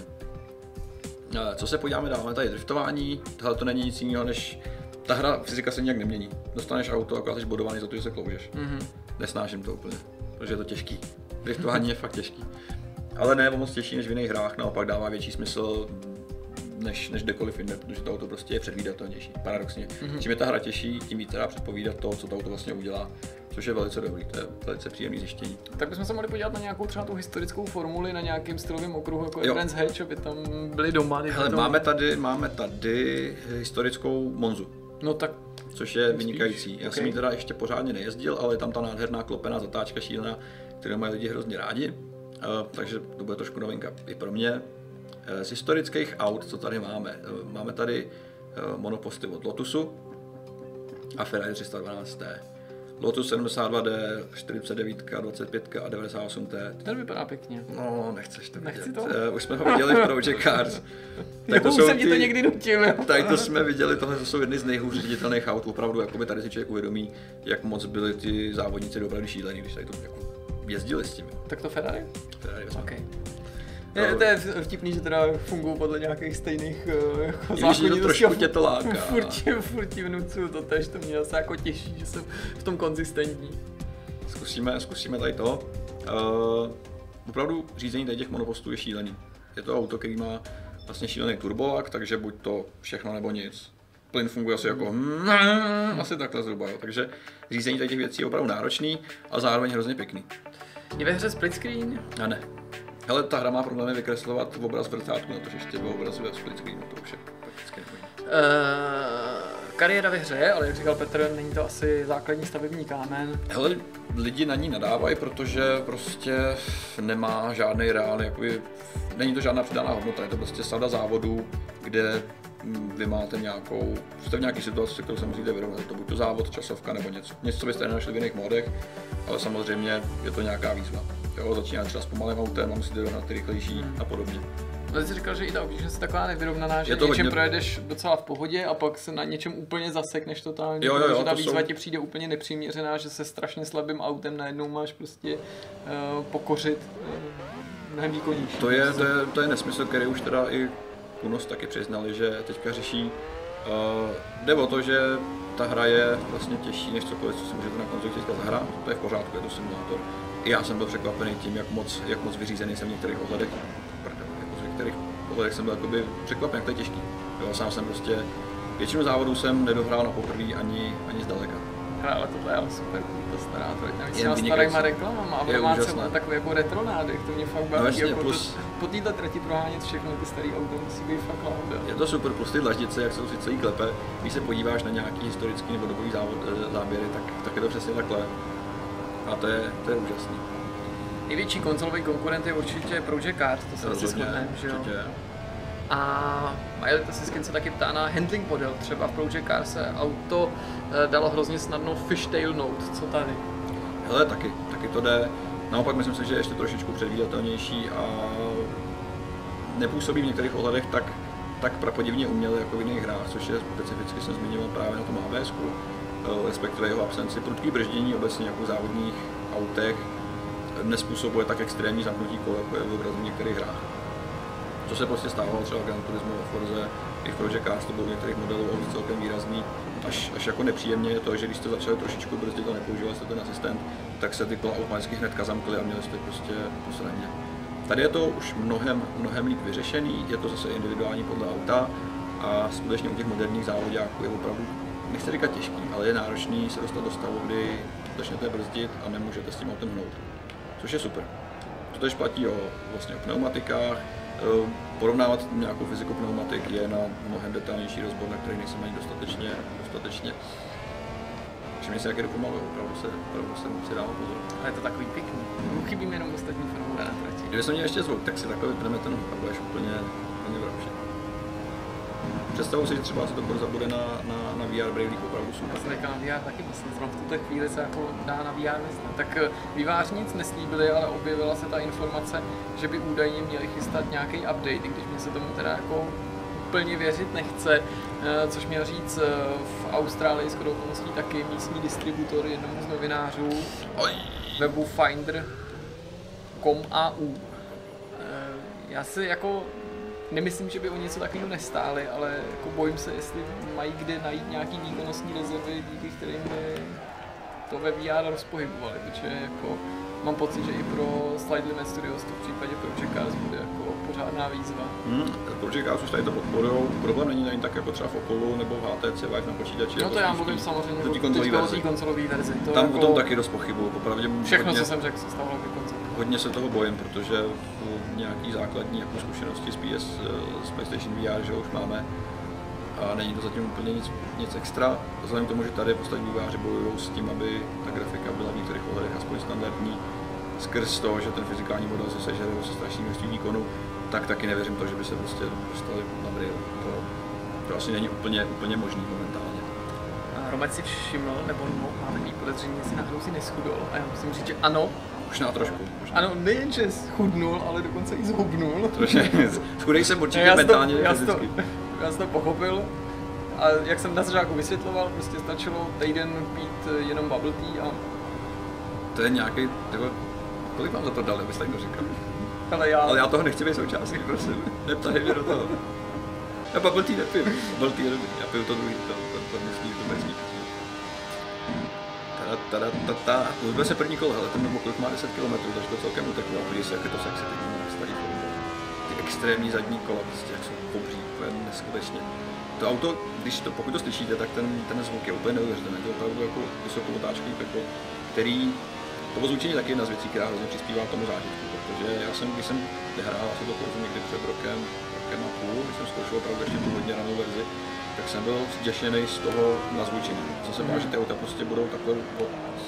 Co se podíváme dál, máme tady driftování, tohle to není nic jiného, než ta hra fyzika se nijak nemění. Dostaneš auto, akorát jsi bodovaný za to, že se kloužeš. Mm-hmm. Nesnáším to úplně, protože je to těžký. Driftování je fakt těžký. Ale ne o moc těžší než v jiných hrách, naopak dává větší smysl než, než kdekoliv jinde, protože to auto prostě je předvídatelnější, paradoxně. Mm-hmm. Čím je ta hra těžší, tím víc dá předpovídat to, co to auto vlastně udělá, což je velice dobrý, to je velice příjemný zjištění. Tak bychom se mohli podívat na nějakou třeba tu historickou formuli, na nějakým stylovém okruhu, jako je Brands Hatch, aby tam byli doma. Hele, to... máme tady, máme tady historickou Monzu. No tak což je vynikající. Já okay. jsem ji teda ještě pořádně nejezdil, ale je tam ta nádherná klopená zatáčka šílená, kterou mají lidi hrozně rádi. Uh, takže to bude trošku novinka i pro mě. Uh, z historických aut, co tady máme, uh, máme tady uh, monoposty od Lotusu a Ferrari tři sta dvanáct T. Lotus sedmdesát dva D, čtyřicet devět, dvacet pět a devadesát osm T. Ten vypadá pěkně. No, nechceš to Nechci vidět. to? Uh, už jsme ho viděli v Project Cars. Tak to jsem ti to někdy nutil. Tady to jsme viděli, tohle to jsou jedny z nejhůř ředitelných aut, opravdu, jakoby tady si člověk uvědomí, jak moc byli ty závodníci opravdu šílení, když tady to jako jezdili s tím. Tak to Ferrari? Ferrari okay. Je, to je vtipný, že teda fungují podle nějakých stejných jako zákonitostí. Trošku tě to láká. Furt, furt ti vnucuju to tež, to mě zase jako těší, že jsem v tom konzistentní. Zkusíme, zkusíme tady to. Uh, opravdu řízení tady těch monopostů je šílený. Je to auto, který má vlastně šílený turbolak, takže buď to všechno nebo nic. Plyn funguje asi jako mm, asi takhle zhruba, jo. Takže řízení tady těch věcí je opravdu náročný a zároveň hrozně pěkný. Je ve hře split screen? A ne. Hele, ta hra má problémy vykreslovat obraz v vrcátku, na to, že ještě byl obraz ve split screenu, to už je prakticky nemožné. Uh, kariéra ve hře, ale jak říkal Petr, není to asi základní stavební kámen. Hele, lidi na ní nadávají, protože prostě nemá žádný reálný, jakoby, není to žádná přidaná hodnota, je to prostě sada závodů, kde vy máte nějakou, jste v nějaké situaci, kterou se musíte vyrovnat, je to buď to závod, časovka nebo něco. Něco, co byste nenašli v jiných modech, ale samozřejmě je to nějaká výzva. Jo, začíná třeba s pomalým autem a musíte dohnat ty rychlejší hmm. a podobně. Ale jsi říkal, že i ta obtížnost je taková nevyrovnaná, že něčem hodně... projedeš docela v pohodě a pak se na něčem úplně zasekneš totálně, jo, jo, jo, že ta výzva jsou... ti přijde úplně nepřiměřená, že se strašně slabým autem najednou máš prostě uh, pokořit uh, mnohem výkonnější. To je, to, je, to je nesmysl, který už teda i Kunos taky přiznali, že teďka řeší. Uh, jde o to, že ta hra je vlastně těžší než cokoliv, co si můžete na konzoli získat hra, to je v pořádku, je to simulátor. I já jsem byl překvapený tím, jak moc, jak moc vyřízený jsem v některých ohledech. Pardon, jako v některých ohledech jsem byl jakoby překvapen, jak to je těžký. Jo, sám jsem prostě, většinu závodů jsem nedohrál na poprvé ani, ani zdaleka. Ale tohle je ale super, to stará trojka, navíc s starýma reklamama a má celé takový jako retro nádech, to mě fakt baví, no jasně, jako plus... to, po této trati prohánět všechny ty starý auta musí být fakt láhda. Je to super, plus ty dlaždice, jak jsou si celý klepe, když se podíváš na nějaký historický nebo dobový závod, záběry, tak, tak je to přesně takhle. A to je, to je úžasný. Největší konzolový konkurent je určitě Project Cars, to se asi shodneme, že jo? Určitě. A Majorita Siskin se taky ptá na handling model, třeba v Project Cars se auto dalo hrozně snadno fishtail note, co tady? Hele, taky, taky to jde. Naopak myslím si, že je ještě trošičku předvídatelnější a nepůsobí v některých ohledech tak, tak prapodivně uměle jako v jiných hrách, což je specificky, jsem zmiňoval právě na tom á bé esku, respektive jeho absenci. Prudký brždění obecně jako v závodních autech nespůsobuje tak extrémní zapnutí kol, jako je v obrazu v některých hrách. To se prostě stávalo třeba v Gran Turismo, ve Forze, i v Project Cars to bylo v některých modelů celkem výrazný. Až, až jako nepříjemně je to, že když jste začali trošičku brzdit a nepoužívali jste ten asistent, tak se ty kola automaticky hnedka zamkly a měli jste prostě posledně. Tady je to už mnohem, mnohem líp vyřešený, je to zase individuální podle auta a skutečně u těch moderních závodáků je opravdu, nechci říkat těžký, ale je náročný se dostat do stavu, kdy začnete brzdit a nemůžete s tím autem hnout, což je super. To tež platí o, vlastně o pneumatikách. Porovnávat nějakou fyziku pneumatik je na mnohem detailnější rozbor, na který nejsem ani dostatečně, dostatečně. Všimně si, jak je dopomaluje, opravdu se, opravdu se musí dávat pozor. Ale je to takový pěkný. Mm. Chybí mi jenom ostatní formule na trati. Kdyby jsem měl ještě zvuk, tak si takhle vypneme ten a budeš úplně, úplně vrapšen. Představuji si, že třeba se to Corsa bude na, na, na vé er brailích opravdu super. Já jsem říkal na vé er taky myslím, v tuto chvíli se jako dá na vé er myslet. Tak vývář nic neslíbili, ale objevila se ta informace, že by údajně měli chystat nějaký update, když mě se tomu teda jako úplně věřit nechce, což měl říct v Austrálii shodou okolností taky místní distributor jednomu z novinářů webu Finder tečka com a u. Já si jako nemyslím, že by o něco takového nestáli, ale jako bojím se, jestli mají kde najít nějaký výkonnostní rezervy, díky kterým by to ve vé er rozpohybovali, protože jako mám pocit, že i pro Slide Limit Studios to v případě Project Cars bude jako pořádná výzva. Hmm, Project Cars už tady to podporujou, problém není ani tak jako třeba v Okolu nebo v há té cé Vive na počítači. No to já mluvím samozřejmě o té konzolové verzi. To tam jako o tom taky dost pochybuju, popravdě. Všechno, hodně, co jsem řekl, se stalo ke konzoli. Hodně se toho bojím, protože nějaký základní jako zkušenosti z, P S, z PlayStation vé er, že už máme, a není to zatím úplně nic, nic extra. Vzhledem k tomu, že tady poslední vývojáři bojují s tím, aby ta grafika byla v některých ohledech aspoň standardní, skrz to, že ten fyzikální model se sežere se strašný množství výkonu, tak taky nevěřím to, že by se prostě dostali na brýle. To, to asi není úplně, úplně možný momentálně. Romec si všiml, nebo no, má takový podezření, jestli náhodou si neschudol. A já musím říct, že ano. Možná trošku. Možná. Ano, nejen, že schudnul, ale dokonce i zhubnul. Schudej se určitě mentálně. Já jsem to, já jsem to pochopil. A jak jsem na začátku vysvětloval, prostě stačilo týden pít jenom bubble tea a... To je nějaký, tyhle, kolik vám za to dali, abyste to říkal? Ale já... Ale já toho nechci být součástí, prosím. Neptahej mě do toho. Já bubble tea nepiju. Bubble tea je dobrý. Já piju to druhý, to, to, to myslí, to bezní. Tada, tada, tada. Už se první kolo, ale ten mokolik má deset kilometrů, takže to celkem uteklo. A podívej se, jak je to sexy, teď má starý formule. Ty extrémní zadní kola, prostě jak jsou pobří, úplně neskutečně. To auto, když to, pokud to slyšíte, tak ten, ten zvuk je úplně neuvěřitelný. To je opravdu jako vysokomotáčkový peklo, který, to zvučení je taky jedna z věcí, která hrozně přispívá k tomu zážitku, protože já jsem, když jsem nehrál asi to kurzu někdy před rokem, rokem a půl, když jsem zkoušel opravdu ještě tu hodně ranou verzi, tak jsem byl zděšený z toho nazvučení. Jsem se bál, že ty auta prostě budou takhle od...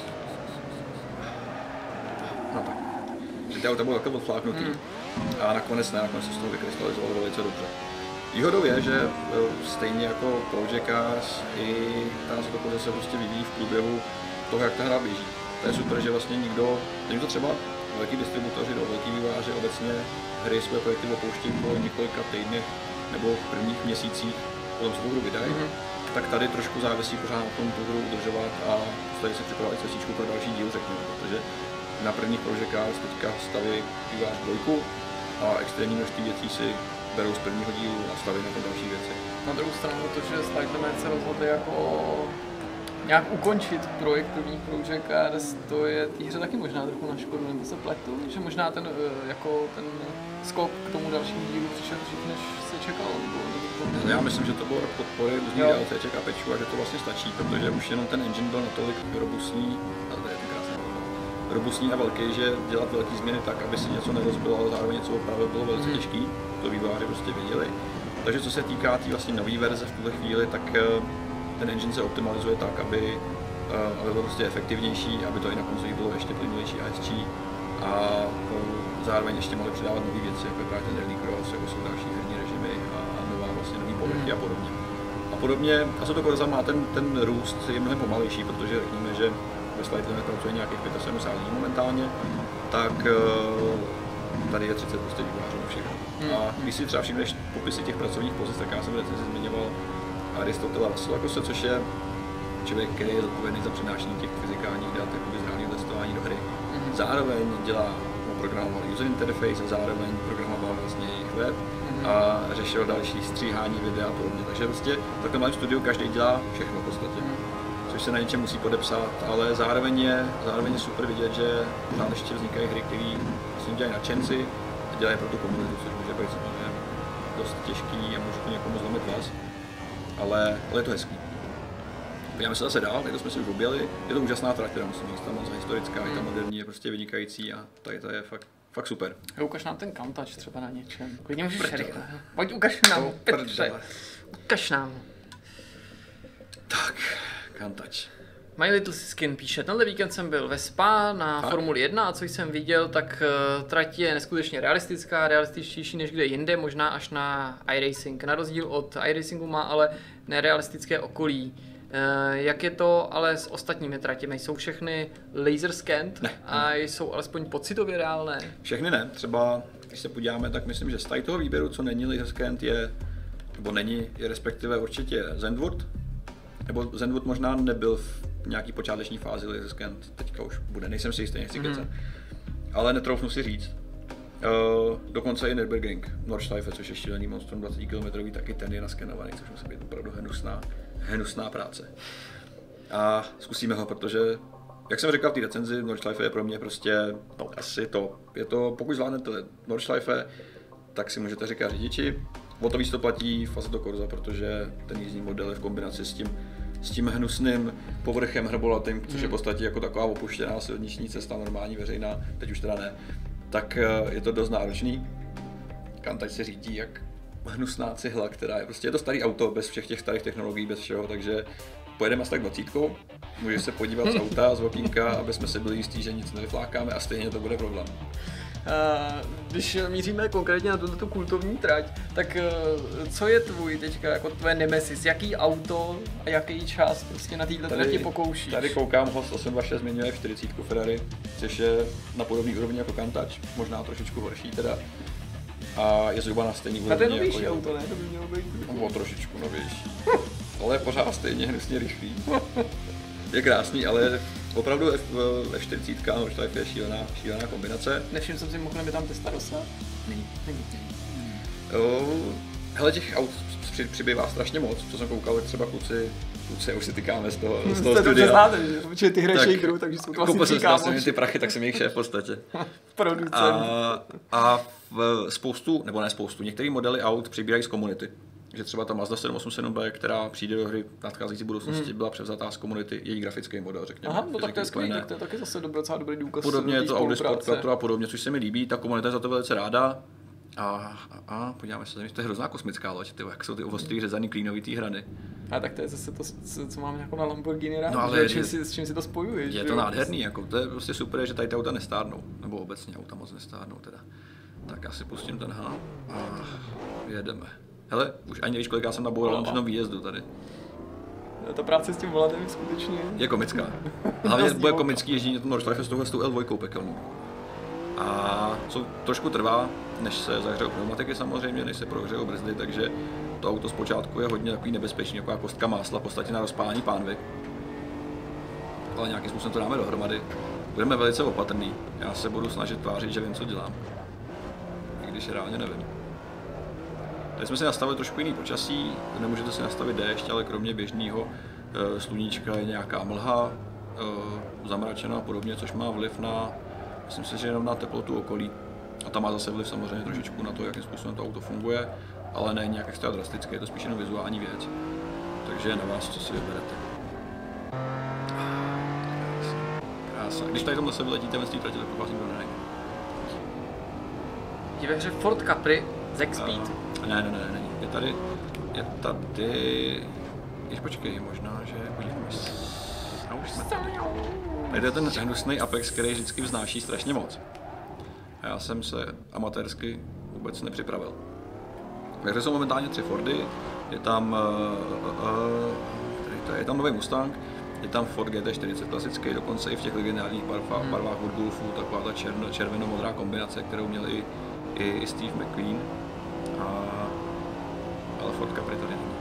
No tak. Že ty auta budou takhle odfláknutý. Mm. A nakonec ne, nakonec se z toho vykrystalizovalo velice dobře. Výhodou je, že stejně jako Project Cars i ta Assetto se prostě vyvíjí v průběhu toho, jak ta hra běží. To je super, že vlastně nikdo, není to třeba velký distributoři nebo velký vývojáři obecně hry své projekty opouští po několika týdnech nebo v prvních měsících, potom se tu hru vydají, mm-hmm. tak tady trošku závisí pořád na tom tu hru udržovat a tady se připravit cestičku pro další díl, řekněme, protože na prvních Project Cars teďka staví vývojář dvojku a extrémní množství věcí si berou z prvního dílu a staví na to další věci. Na druhou stranu to, že Slightline se rozhodli jako nějak ukončit projekt prvních Project Cars, to je té hře taky možná trochu na škodu, nebo se pletu, že možná ten, jako ten skok k tomu dalšímu dílu přišel dřív, než se čekalo. Nebo, nebo já myslím, že to bylo rok podpory různých DLCček a pečů a že to vlastně stačí, protože už jenom ten engine byl natolik robustní, ale to je ten krásný robustní a velký, že dělat velké změny tak, aby si něco nerozbilo, ale zároveň něco opravdu bylo velice hmm. těžký, to vývojáři prostě věděli. Takže co se týká té tý vlastně nové verze v tuhle chvíli, tak ten engine se optimalizuje tak, aby, aby byl prostě efektivnější, aby to i na konzoli bylo ještě plynulejší a hezčí a zároveň ještě mohli přidávat nové věci, jako je právě ten Rally Cross, jako jsou další herní režimy a nová vlastně nový povrchy a podobně. A podobně, Assetto Corsa má ten, ten růst je mnohem pomalejší, protože řekněme, že ve Slightline pracuje nějakých sedmdesát pět lidí momentálně, tak tady je třicet prostě vývojářů na všechno. Hmm. A když si třeba všimneš popisy těch pracovních pozic, tak já jsem v recenzi zmiňoval Aristotela Vasilakose, což je člověk, který je zodpovědný za přenášení těch fyzikálních dat, jakoby z reálného testování do hry. Hmm. Zároveň dělá, programoval user interface a zároveň programoval vlastně jejich web hmm. a řešil další stříhání videa a podobně. Takže vlastně v takovém malém studiu každý dělá všechno v podstatě. Hmm. Což se na něčem musí podepsat, ale zároveň je, zároveň je super vidět, že pořád ještě vznikají hry, které vlastně dělají nadšenci a dělají pro tu komunitu, což může být samozřejmě dost těžký a může to někomu zlomit vás, ale, ale je to hezký. Podíváme se zase dál, tady jsme si už objeli, je to úžasná trať, která musím říct, ta moc historická, mm. i ta moderní je prostě vynikající a tady to je fakt, fakt super. Ukaž nám ten Countach třeba na něčem, klidně můžeš rychle. Pojď ukaž nám, Petře, ukaž nám. Tak. Countach. My Little Skin píše, tenhle víkend jsem byl ve Spa na tak. Formuli jedna a co jsem viděl, tak uh, trať je neskutečně realistická, realističtější než kde jinde, možná až na iRacing. Na rozdíl od iRacingu má ale nerealistické okolí. Uh, jak je to ale s ostatními tratěmi? Jsou všechny laser scanned ne, a ne. Jsou alespoň pocitově reálné? Všechny ne, třeba když se podíváme, tak myslím, že z toho výběru, co není laser scanned, je, nebo není, je respektive určitě Zandvoort. Nebo Zandvoort možná nebyl v nějaký počáteční fázi laser scanned, teďka už bude, nejsem si jistý, nechci kecat. Mm. Ale netroufnu si říct. Uh, dokonce i Nürburgring, Nordschleife, což je šílený monstrum dvacet kilometrů, taky ten je naskenovaný, což musí být opravdu hnusná, hnusná práce. A zkusíme ho, protože, jak jsem říkal v té recenzi, Nordschleife je pro mě prostě top. Asi top. Je to, pokud zvládnete Nordschleife, tak si můžete říkat řidiči. O to víc to platí v Assetto Corsa, protože ten jízdní model je v kombinaci s tím, s tím hnusným povrchem hrbolatým, což je v podstatě jako taková opuštěná silniční cesta, normální veřejná, teď už teda ne, tak je to dost náročný. Countach se řídí jak hnusná cihla, která je prostě, je to starý auto, bez všech těch starých technologií, bez všeho, takže pojedeme asi tak dvacítkou, můžeš se podívat z auta, z okýnka, aby jsme si byli jistí, že nic nevyflákáme a stejně to bude problém. když míříme konkrétně na tuto kultovní trať, tak co je tvůj teďka jako tvoje nemesis? Jaký auto a jaký čas prostě na této trati pokoušíš? Tady koukám, Host osm dvacet šest zmiňuje čtyřicet Ferrari, což je na podobný úrovni jako Countach, možná trošičku horší teda. A je zhruba na stejný úrovni. A to je novější jako auto, ne? To by mělo být. O trošičku novější. Ale je pořád stejně hnusně rychlý. Je krásný, ale opravdu F čtyřicet, no, to je šílená, šílená kombinace. Nevšiml jsem si, mimochodem je tam Testarossa? Není. Není. Uh, hele, těch aut při, přibývá strašně moc, co jsem koukal, tak třeba kluci, kluci už si tykáme z toho, z toho studia. Znáte, že? Protože ty hrají shakeru, takže jsou to vlastně kámoši. Ty prachy, tak jsem jejich šéf v podstatě. Producent. A, a v spoustu, nebo ne spoustu, některé modely aut přibírají z komunity. Že třeba ta Mazda sedm osm sedm B, která přijde do hry v nadcházející budoucnosti, hmm. byla převzatá z komunity, její grafický model, řekněme. Aha, no tak to je skvělý, tak to je taky zase docela dobrý důkaz. Podobně je to Audi Sport Quattro a podobně, což se mi líbí, ta komunita je za to velice ráda. A, a, a podíváme se, to je hrozná kosmická loď, tyvo, jak jsou ty ostrý řezaný klínovitý hrany. A tak to je zase to, co mám jako na Lamborghini rád, no, ale že, si, s čím si to spojuješ. Je to jo? Nádherný, jako, to je prostě super, že tady ty auta nestárnou, nebo obecně auta moc nestárnou teda. Tak já si pustím ten H a jedeme. Hele, už ani nevíš, kolik já jsem naboural na výjezdu tady. Ta práce s tím volantem je skutečně... Je komická. Hlavně bude komický ježdění na tom Nordschleife s touhle L dva pekelnou. A co trošku trvá, než se zahřejou pneumatiky samozřejmě, než se prohřejou brzdy, takže to auto zpočátku je hodně takový nebezpečný, jako kostka másla, v podstatě na rozpálení pánvy. Ale nějakým způsobem to dáme dohromady. Budeme velice opatrný. Já se budu snažit tvářit, že vím, co dělám. I když reálně nevím. Tady jsme si nastavili trošku jiný počasí, nemůžete si nastavit déšť, ale kromě běžného e, sluníčka je nějaká mlha, e, zamračená a podobně, což má vliv na, myslím si, že jenom na teplotu okolí. A ta má zase vliv samozřejmě trošičku na to, jakým způsobem to auto funguje, ale ne nějak extra drastické, je to spíš jenom vizuální věc. Takže je na vás, co si vyberete. Krása. Když tady tomhle se vyletíte ve trati, tak vás nikdo nenajde. Je ve hře Ford Capri Zack Speed. Uh, ne, ne, ne, není. Je tady, je tady, když počkej, možná, že podíváme se. A už jsme tady. Tady je ten hnusný Apex, který vždycky vznáší strašně moc. A já jsem se amatérsky vůbec nepřipravil. Takže jsou momentálně tři Fordy, je tam, uh, uh, je tam nový Mustang, je tam Ford G T čtyřicet klasický, dokonce i v těch legendárních barvách, hmm. barvách od Golfu, taková ta černo, červeno-modrá kombinace, kterou měl i, i, i Steve McQueen. A, ale Ford Capri tady není.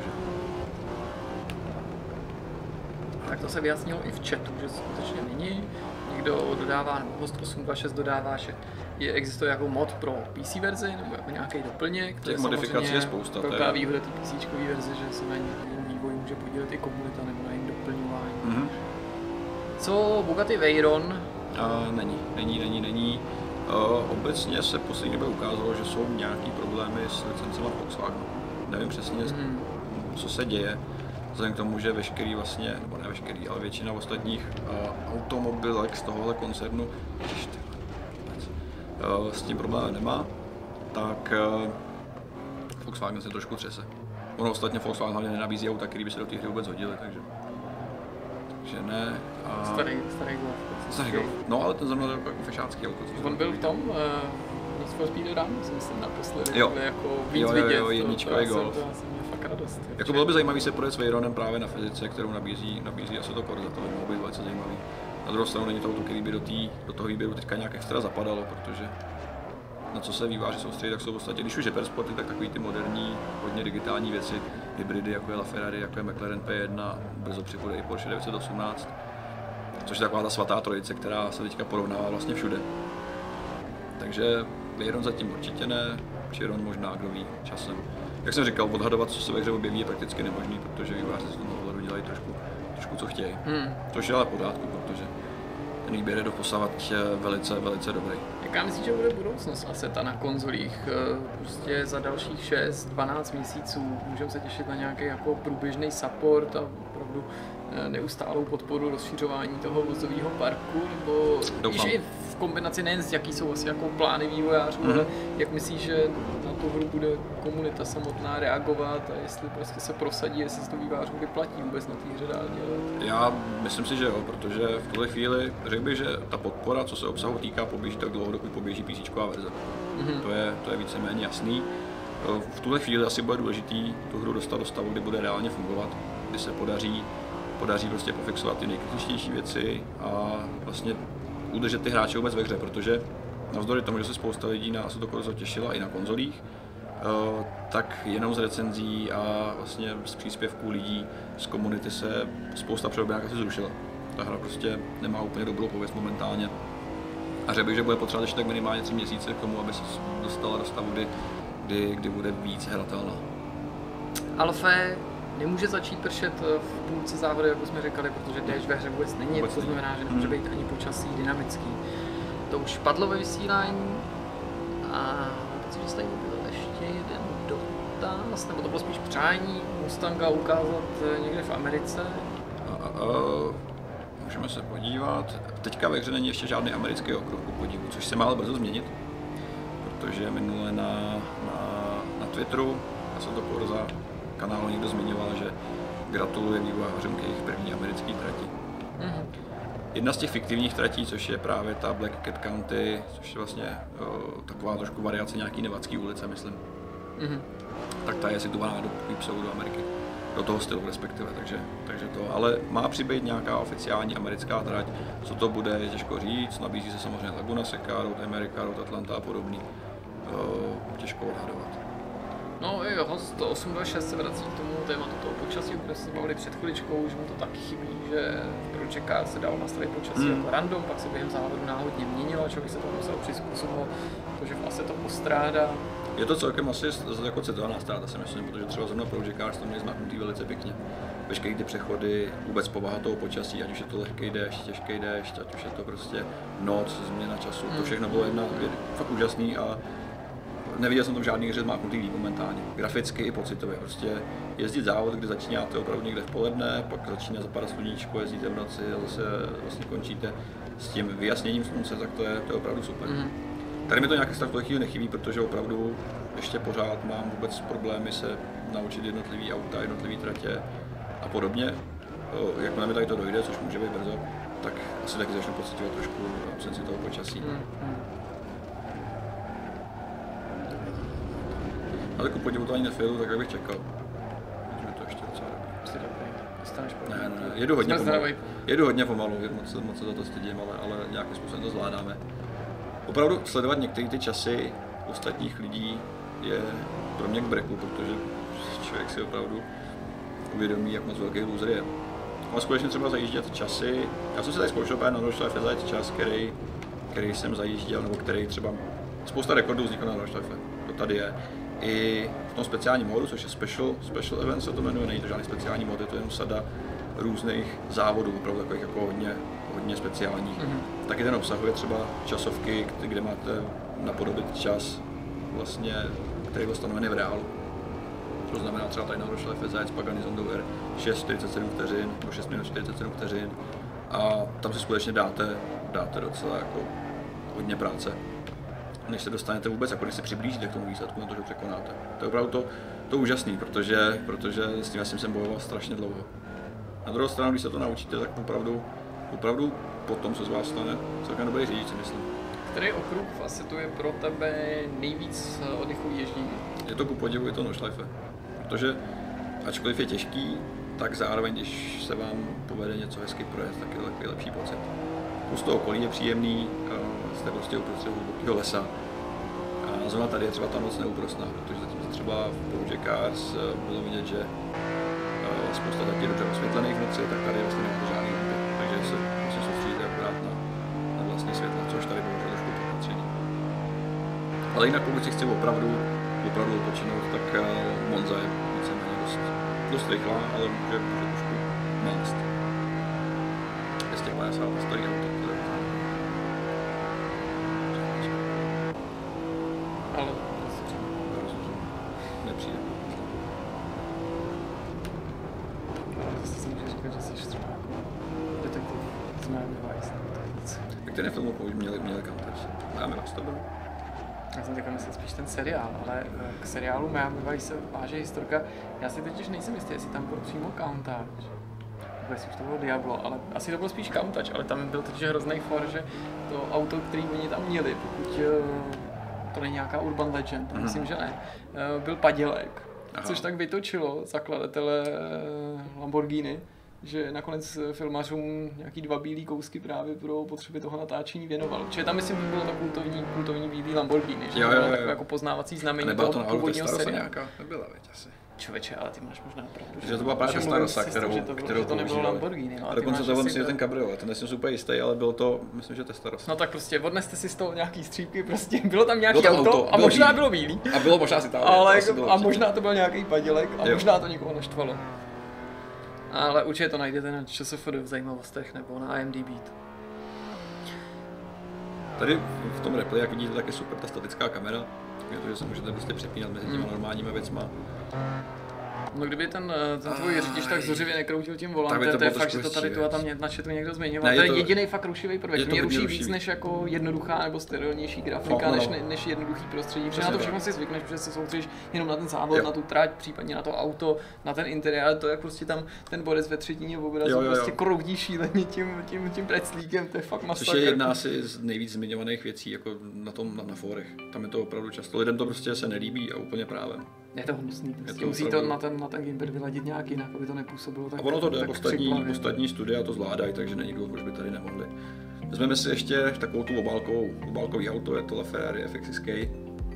Tak to se vyjasnilo i v chatu, že skutečně není. Někdo dodává, nebo Host osm dvacet šest dodává, že je, existuje jako mod pro P C verzi, nebo jako nějaký doplněk. Těch modifikací je spousta. Velká výhoda té PCčkové verzi, že se na ní vývoj může podílet i komunita nebo na jejím doplňování. Mm-hmm. Co Bugatti Veyron? A, není, není, není, není. Uh, obecně se poslední době ukázalo, že jsou nějaký problémy s licencemi Volkswagenu. Nevím přesně, mm. co se děje, vzhledem k tomu, že veškerý vlastně, nebo ne veškerý, ale většina ostatních uh, automobilek z tohohle koncernu, ježiš, uh, s tím problém nemá, tak uh, Volkswagen se trošku třese. Ono ostatně Volkswagen hlavně nenabízí auta, který by se do té hry vůbec hodily, takže, takže ne. A... Starý, starý Golf. Starý Golf. No, ale ten zrovna je jako fešácký auto. On byl v tom uh, Need for Speed Run, jsem myslím naposledy, jo. jako víc jo, jo, vidět. Jo, jedničkový Golf. To asi mě fakt radost. Jako bylo by zajímavý se projet s Veyronem právě na fyzice, kterou nabízí, nabízí Assetto Corsa, to by mohlo být velice zajímavý. Na druhou stranu není to auto, který by do, tý, do toho výběru teďka nějak extra zapadalo, protože na co se výváři soustředí, tak jsou v podstatě, když už je Persporty, tak takový ty moderní, hodně digitální věci, hybridy, jako je LaFerrari, jako je McLaren P jedna, brzo přibude i Porsche devět set osmnáct, což je taková ta svatá trojice, která se teďka porovnává vlastně všude. Takže Veyron zatím určitě ne, Chiron možná, kdo ví, časem. Jak jsem říkal, odhadovat, co se ve hře objeví, je prakticky nemožný, protože výváři z toho ohledu dělají trošku, trošku co chtějí. Hmm. Což je ale v pořádku, protože ten výběr je doposavat velice, velice dobrý. Jaká myslíš, že bude budoucnost Assetta na konzolích? Prostě za dalších šest dvanáct měsíců můžeme se těšit na nějaký jako průběžný support a opravdu neustálou podporu rozšiřování toho vozového parku, nebo víš, i v kombinaci nejen s jaký jsou asi jako plány vývojářů, mm-hmm. ale jak myslíš, že na tu hru bude komunita samotná reagovat a jestli prostě se prosadí, jestli se to vývojářům vyplatí vůbec na té hře dál dělat. Já myslím si, že jo, protože v tuhle chvíli řekl bych, že ta podpora, co se obsahu týká, poběží tak dlouho, dokud poběží PCčková verze. Mm-hmm. To je, to je víceméně jasný. V tuhle chvíli asi bude důležitý tu hru dostat do stavu, kdy bude reálně fungovat, kdy se podaří, podaří prostě pofixovat ty nejkritičtější věci a vlastně udržet ty hráče vůbec ve hře, protože navzdory tomu, že se spousta lidí na Assetto Corsa těšila i na konzolích, tak jenom z recenzí a vlastně z příspěvků lidí z komunity se spousta přerobenek asi zrušila. Ta hra prostě nemá úplně dobrou pověst momentálně. A řekl bych, že bude potřebovat ještě tak minimálně tři měsíce k tomu, aby se dostala do stavu, kdy, kdy, kdy bude víc hratelná. Alfe nemůže začít pršet v půlce závodu, jako jsme říkali, protože déšť ve hře vůbec není, vůbec to znamená, že nemůže být ani počasí dynamický. To už padlo ve vysílání a teď se tady byl ještě jeden dotaz, nebo to bylo spíš přání Mustanga ukázat někde v Americe. A, a, a, můžeme se podívat. Teďka ve hře není ještě žádný americký okruh ku podivu, což se má ale brzo změnit, protože minule na, na, na Twitteru Assetto Corsa kanálu někdo zmiňoval, že gratuluje vývojářům k jejich první americké trati. Mm-hmm. Jedna z těch fiktivních tratí, což je právě ta Black Cat County, což je vlastně o, taková trošku variace nějaký nevadský ulice, myslím. Mm-hmm. Tak ta je situovaná do pseudo Ameriky, do toho stylu respektive, takže, takže to. Ale má přibýt nějaká oficiální americká trať, co to bude, je těžko říct, nabízí se samozřejmě Laguna Seca, Road America, Road Atlanta a podobný. O, těžko odhadovat. No i host osm dva šest se vrací k tomu tématu toho počasí, o kterém jsme se bavili před chviličkou, že mu to taky chybí, že pro Project se dalo nastavit počasí mm. jako random, pak se během závodu náhodně měnilo a člověk se to musel přizpůsobit, protože vlastně to postrádá. Je to celkem asi jako citovaná ztráta, si myslím, protože třeba zrovna Project Cars to měli zmáknutý velice pěkně. Veškeré ty přechody, vůbec povaha toho počasí, ať už je to lehký déšť, těžký déšť, ať už je to prostě noc, změna času, mm. to všechno bylo jedna, fakt úžasný a neviděl jsem tam žádný hře zmáknutý líp momentálně, graficky i pocitově. Prostě jezdit závod, kdy začínáte opravdu někde v poledne, pak začíná zapadat sluníčko, jezdíte v noci a zase vlastně končíte s tím vyjasněním slunce, tak to je, to je opravdu super. Mm. Tady mi to nějaký stav v chvíli nechybí, protože opravdu ještě pořád mám vůbec problémy se naučit jednotlivý auta, jednotlivý tratě a podobně. Jakmile mi tady to dojde, což může být brzo, tak asi taky začnu pocitovat trošku absenci toho počasí. Mm. Ale ku podivu to ani nefilu, tak jak bych čekal. Že to ještě docela dobrý. Ne, ne, jedu hodně pomalu. Jedu hodně pomalu, moc, moc se za to stydím, ale, ale nějakým způsobem to zvládáme. Opravdu sledovat některé ty časy ostatních lidí je pro mě k breku, protože člověk si opravdu uvědomí, jak moc velký loser je. Ale skutečně třeba zajíždět časy. Já jsem si tady zkoušel právě na Nordschleife zajít čas, který, který jsem zajížděl, nebo který třeba spousta rekordů vzniklo na Nordschleife. To tady je. I v tom speciálním modu, což je special, special event se to jmenuje, není to žádný speciální mod, je to jen sada různých závodů, opravdu takových jako hodně, hodně speciálních. Mm-hmm. Taky ten obsahuje třeba časovky, kde máte napodobit čas, vlastně, který byl stanovený v reálu. To znamená třeba tady na Nordschleife zajet z Pagani Zondover šest čtyřicet sedm vteřin, nebo šest minut čtyřicet sedm vteřin a tam si skutečně dáte, dáte docela jako hodně práce, než se dostanete vůbec, jako když se přiblížíte k tomu výsledku, na to, že překonáte. To je opravdu to, to úžasný, protože, protože s tím jsem bojoval strašně dlouho. Na druhou stranu, když se to naučíte, tak opravdu, opravdu potom se z vás stane celkem dobrý řidič, si myslím. Který okruh v Assettu je pro tebe nejvíc oddychový ježdění? Je to ku podivu, je to Nordschleife. Protože ačkoliv je těžký, tak zároveň, když se vám povede něco hezky projet, tak je to takový lepší pocit. Kus toho okolí je příjemný, jste prostě uprostřed hlubokého lesa. A zrovna tady je třeba ta noc neúprostná, protože zatím třeba v Project Cars bylo vidět, že spousta taky dobře osvětlených v noci, tak tady vlastně nemáte žádný lampy, takže se musím soustředit akorát na, na vlastní světlo, což tady bohužel trošku popatření. Ale jinak pokud si chci opravdu, opravdu odpočinout, tak Monza je víceméně dost, dost rychlá, ale může, může trošku mást. dvě stě padesát starý auto, které ale nepřijde. Ale zase si můžeš říkat, že jsi třeba jako detektiv z Miami Vice nebo tak nic. Jak ten film už měli, měli kantač. Máme vás to bylo. Já jsem takový myslel spíš ten seriál, ale k seriálu Miami Vice se váže historka. Já si totiž nejsem jistý, jestli tam byl přímo Countach. Vůbec už to bylo Diablo, ale asi to byl spíš Countach, ale tam byl totiž hrozný for, že to auto, který oni tam měli, pokud to není nějaká urban legend, mm-hmm. myslím, že ne, byl padělek. Aha. Což tak vytočilo zakladatele Lamborghini, že nakonec filmařům nějaký dva bílý kousky právě pro potřeby toho natáčení věnoval. Čili tam myslím, že bylo to kultovní, kultovní bílý Lamborghini, že jo, to bylo jo, jo. takové jako poznávací znamení toho toho původního seriálu. Nějaká? Nebyla, veď asi. Člověče, ale ty máš možná pravdu. Že to byla právě ta starosa, kterou, že to, bylo, kterou že to nebylo používali. Lamborghini. No, a dokonce to byl myslím, to... ten kabriolet, to nejsem super jistý, ale bylo to, myslím, že to je starosa. No tak prostě odneste si z toho nějaký střípky, prostě bylo tam nějaký bylo tam auto, auto a bylo možná bílý. bylo bílý. A bylo možná z Itálie. Ale, bylo a možná to byl nějaký padělek a jo. možná to někoho naštvalo. Ale určitě to najdete na ČSFD v zajímavostech nebo na I M D B. Tady v tom repli, jak vidíte, tak je super ta statická kamera. Je to, že se můžete prostě přepínat mezi těma normálníma věcma. No kdyby ten, ten tvůj řidič tak zuřivě nekroutil tím volantem, to, to je fakt, že to tady tu a tam na chatu někdo zmiňoval. Ne, to je to, jediný fakt rušivý prvek. Mě ruší rušivý. víc než jako jednoduchá nebo sterilnější grafika, no, no. Než, než jednoduchý prostředí. Protože na to všechno si zvykneš, protože se soustředíš jenom na ten závod, jo. Na tu trať, případně na to auto, na ten interiér, to jak prostě tam ten borec ve třetině obrazu jo, jo, jo. prostě kroutí šíleně tím, tím, tím preclíkem, to je fakt masakr. Což je jedna asi z nejvíc zmiňovaných věcí jako na tom na, na fórech. Tam je to opravdu často. Lidem to prostě se nelíbí a úplně právem. Je to hnusný, prostě to musí opravdu... to na ten, na ten gamepad vyladit nějak jinak, aby to nepůsobilo tak. A ono to jde, tak ostatní, ostatní studia to zvládají, takže není důvod, proč by tady nemohli. Vezmeme si ještě takovou tu obálkovou, obálkový auto, je to LaFerrari F X S K,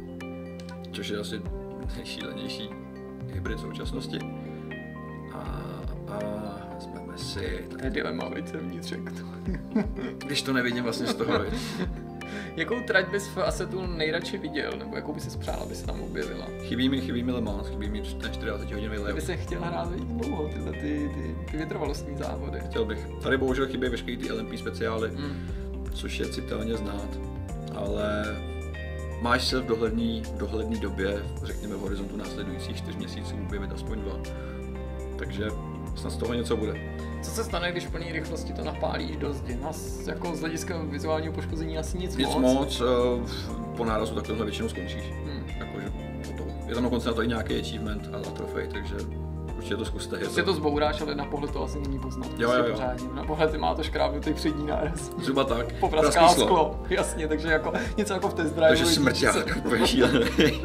což je asi nejšílenější hybrid současnosti. A, a vezmeme si... To je dilema, veď se vnitř Když to nevidím vlastně z toho, Jakou trať bys v Assetu nejradši viděl, nebo jakou by si přál, aby se tam objevila? Chybí mi, chybí mi Le Mans, chybí mi ten čtyřicet hodinový layout. Ty bys se chtěl hrát dlouho, tyhle ty, ty, ty vytrvalostní závody. Chtěl bych. Tady bohužel chybí veškerý ty L M P speciály, mm. což je citelně znát, ale máš se v dohledný, v dohledný době, řekněme v horizontu následujících čtyř měsíců, objevit aspoň dva. Takže snad z toho něco bude. Co se stane, když v plné rychlosti to napálíš do zdi? Nás jako z hlediska vizuálního poškození asi nic, nic moc. moc, po nárazu takhle většinou skončíš. Hmm. Jakože je tam dokonce na to i nějaký achievement a trofej, takže určitě to zkuste. Prostě to zbouráš, ale na pohled to asi není poznat. Jo, jo, jo. Pořádně. Na pohled ty má to škrábnutý přední náraz. Zhruba tak. Popraská sklo. Jasně, takže jako něco jako v test drive. Takže smrťák, úplně šílený.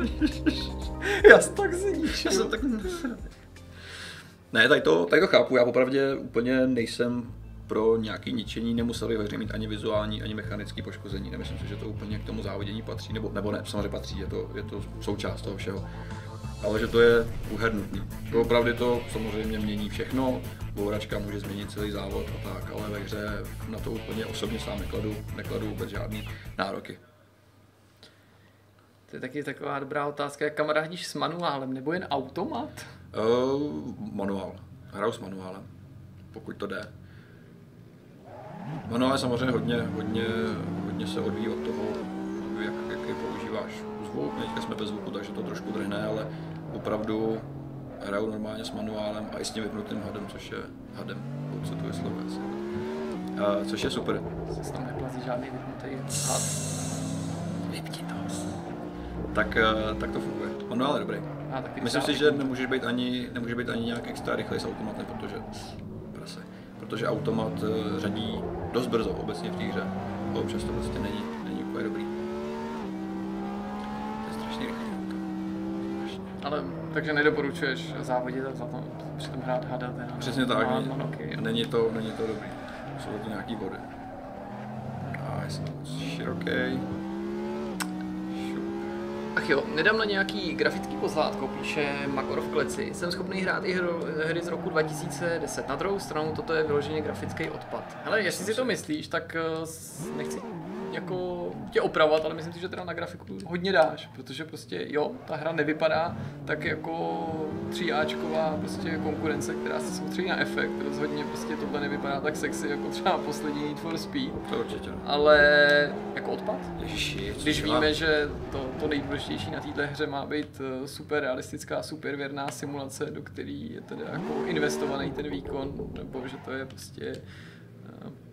Já jsem tak zničil. Já jsem tak... Ne, tady to, tady to chápu, já opravdu úplně nejsem pro nějaké ničení, nemusel bych ve hře mít ani vizuální, ani mechanické poškození. Nemyslím si, že to úplně k tomu závodění patří, nebo, nebo ne, samozřejmě patří, je to, je to součást toho všeho. Ale že to je uhernutný. To opravdu to samozřejmě mění všechno, bouračka může změnit celý závod a tak, ale ve hře na to úplně osobně sám nekladu, nekladu vůbec žádný nároky. To je taky taková dobrá otázka, jak kamarádíš s manuálem, nebo jen automat? Uh, manuál. Hraju s manuálem, pokud to jde. Manuál je samozřejmě hodně, hodně, hodně se odvíjí od toho, jak, jaký používáš zvuk. Teďka jsme bez zvuku, takže to trošku drhne, ale opravdu hraju normálně s manuálem a i s tím vypnutým hadem, což je hadem, pokud se to vyslovuje. Uh, což je super. Se tam neplazí žádný vypnutý had. Vypni to. Tak, tak to funguje. Manuál je dobrý. A, myslím si, že nemůžeš být ani, nemůže být ani nějak extra rychlej s automatem, protože prase, protože automat řadí dost brzo obecně v té hře. A občas to prostě není, není úplně dobrý. To je strašně rychlý auto. Ale takže nedoporučuješ závodit a za to přitom hrát hada teda. Přesně tak, no, není, no, okay. není, to, není to dobrý. Jsou to nějaký body. Nice, široký. Ach jo, nedávno nějaký grafický pozlátko, píše Magor v kleci. Jsem schopný hrát i hru, hry z roku dva tisíce deset. Na druhou stranu toto je vyloženě grafický odpad. Hele, jestli si to myslíš, tak uh, nechci jako tě opravovat, ale myslím si, že teda na grafiku hodně dáš, protože prostě jo, ta hra nevypadá tak jako tříáčková prostě konkurence, která se soustředí na efekt. Rozhodně prostě tohle nevypadá tak sexy jako třeba poslední Need for Speed. To určitě. Ale jako odpad? Ježiši, když víme, že to, to nejdůležitější na této hře má být super realistická, super věrná simulace, do který je teda jako investovaný ten výkon, nebo že to je prostě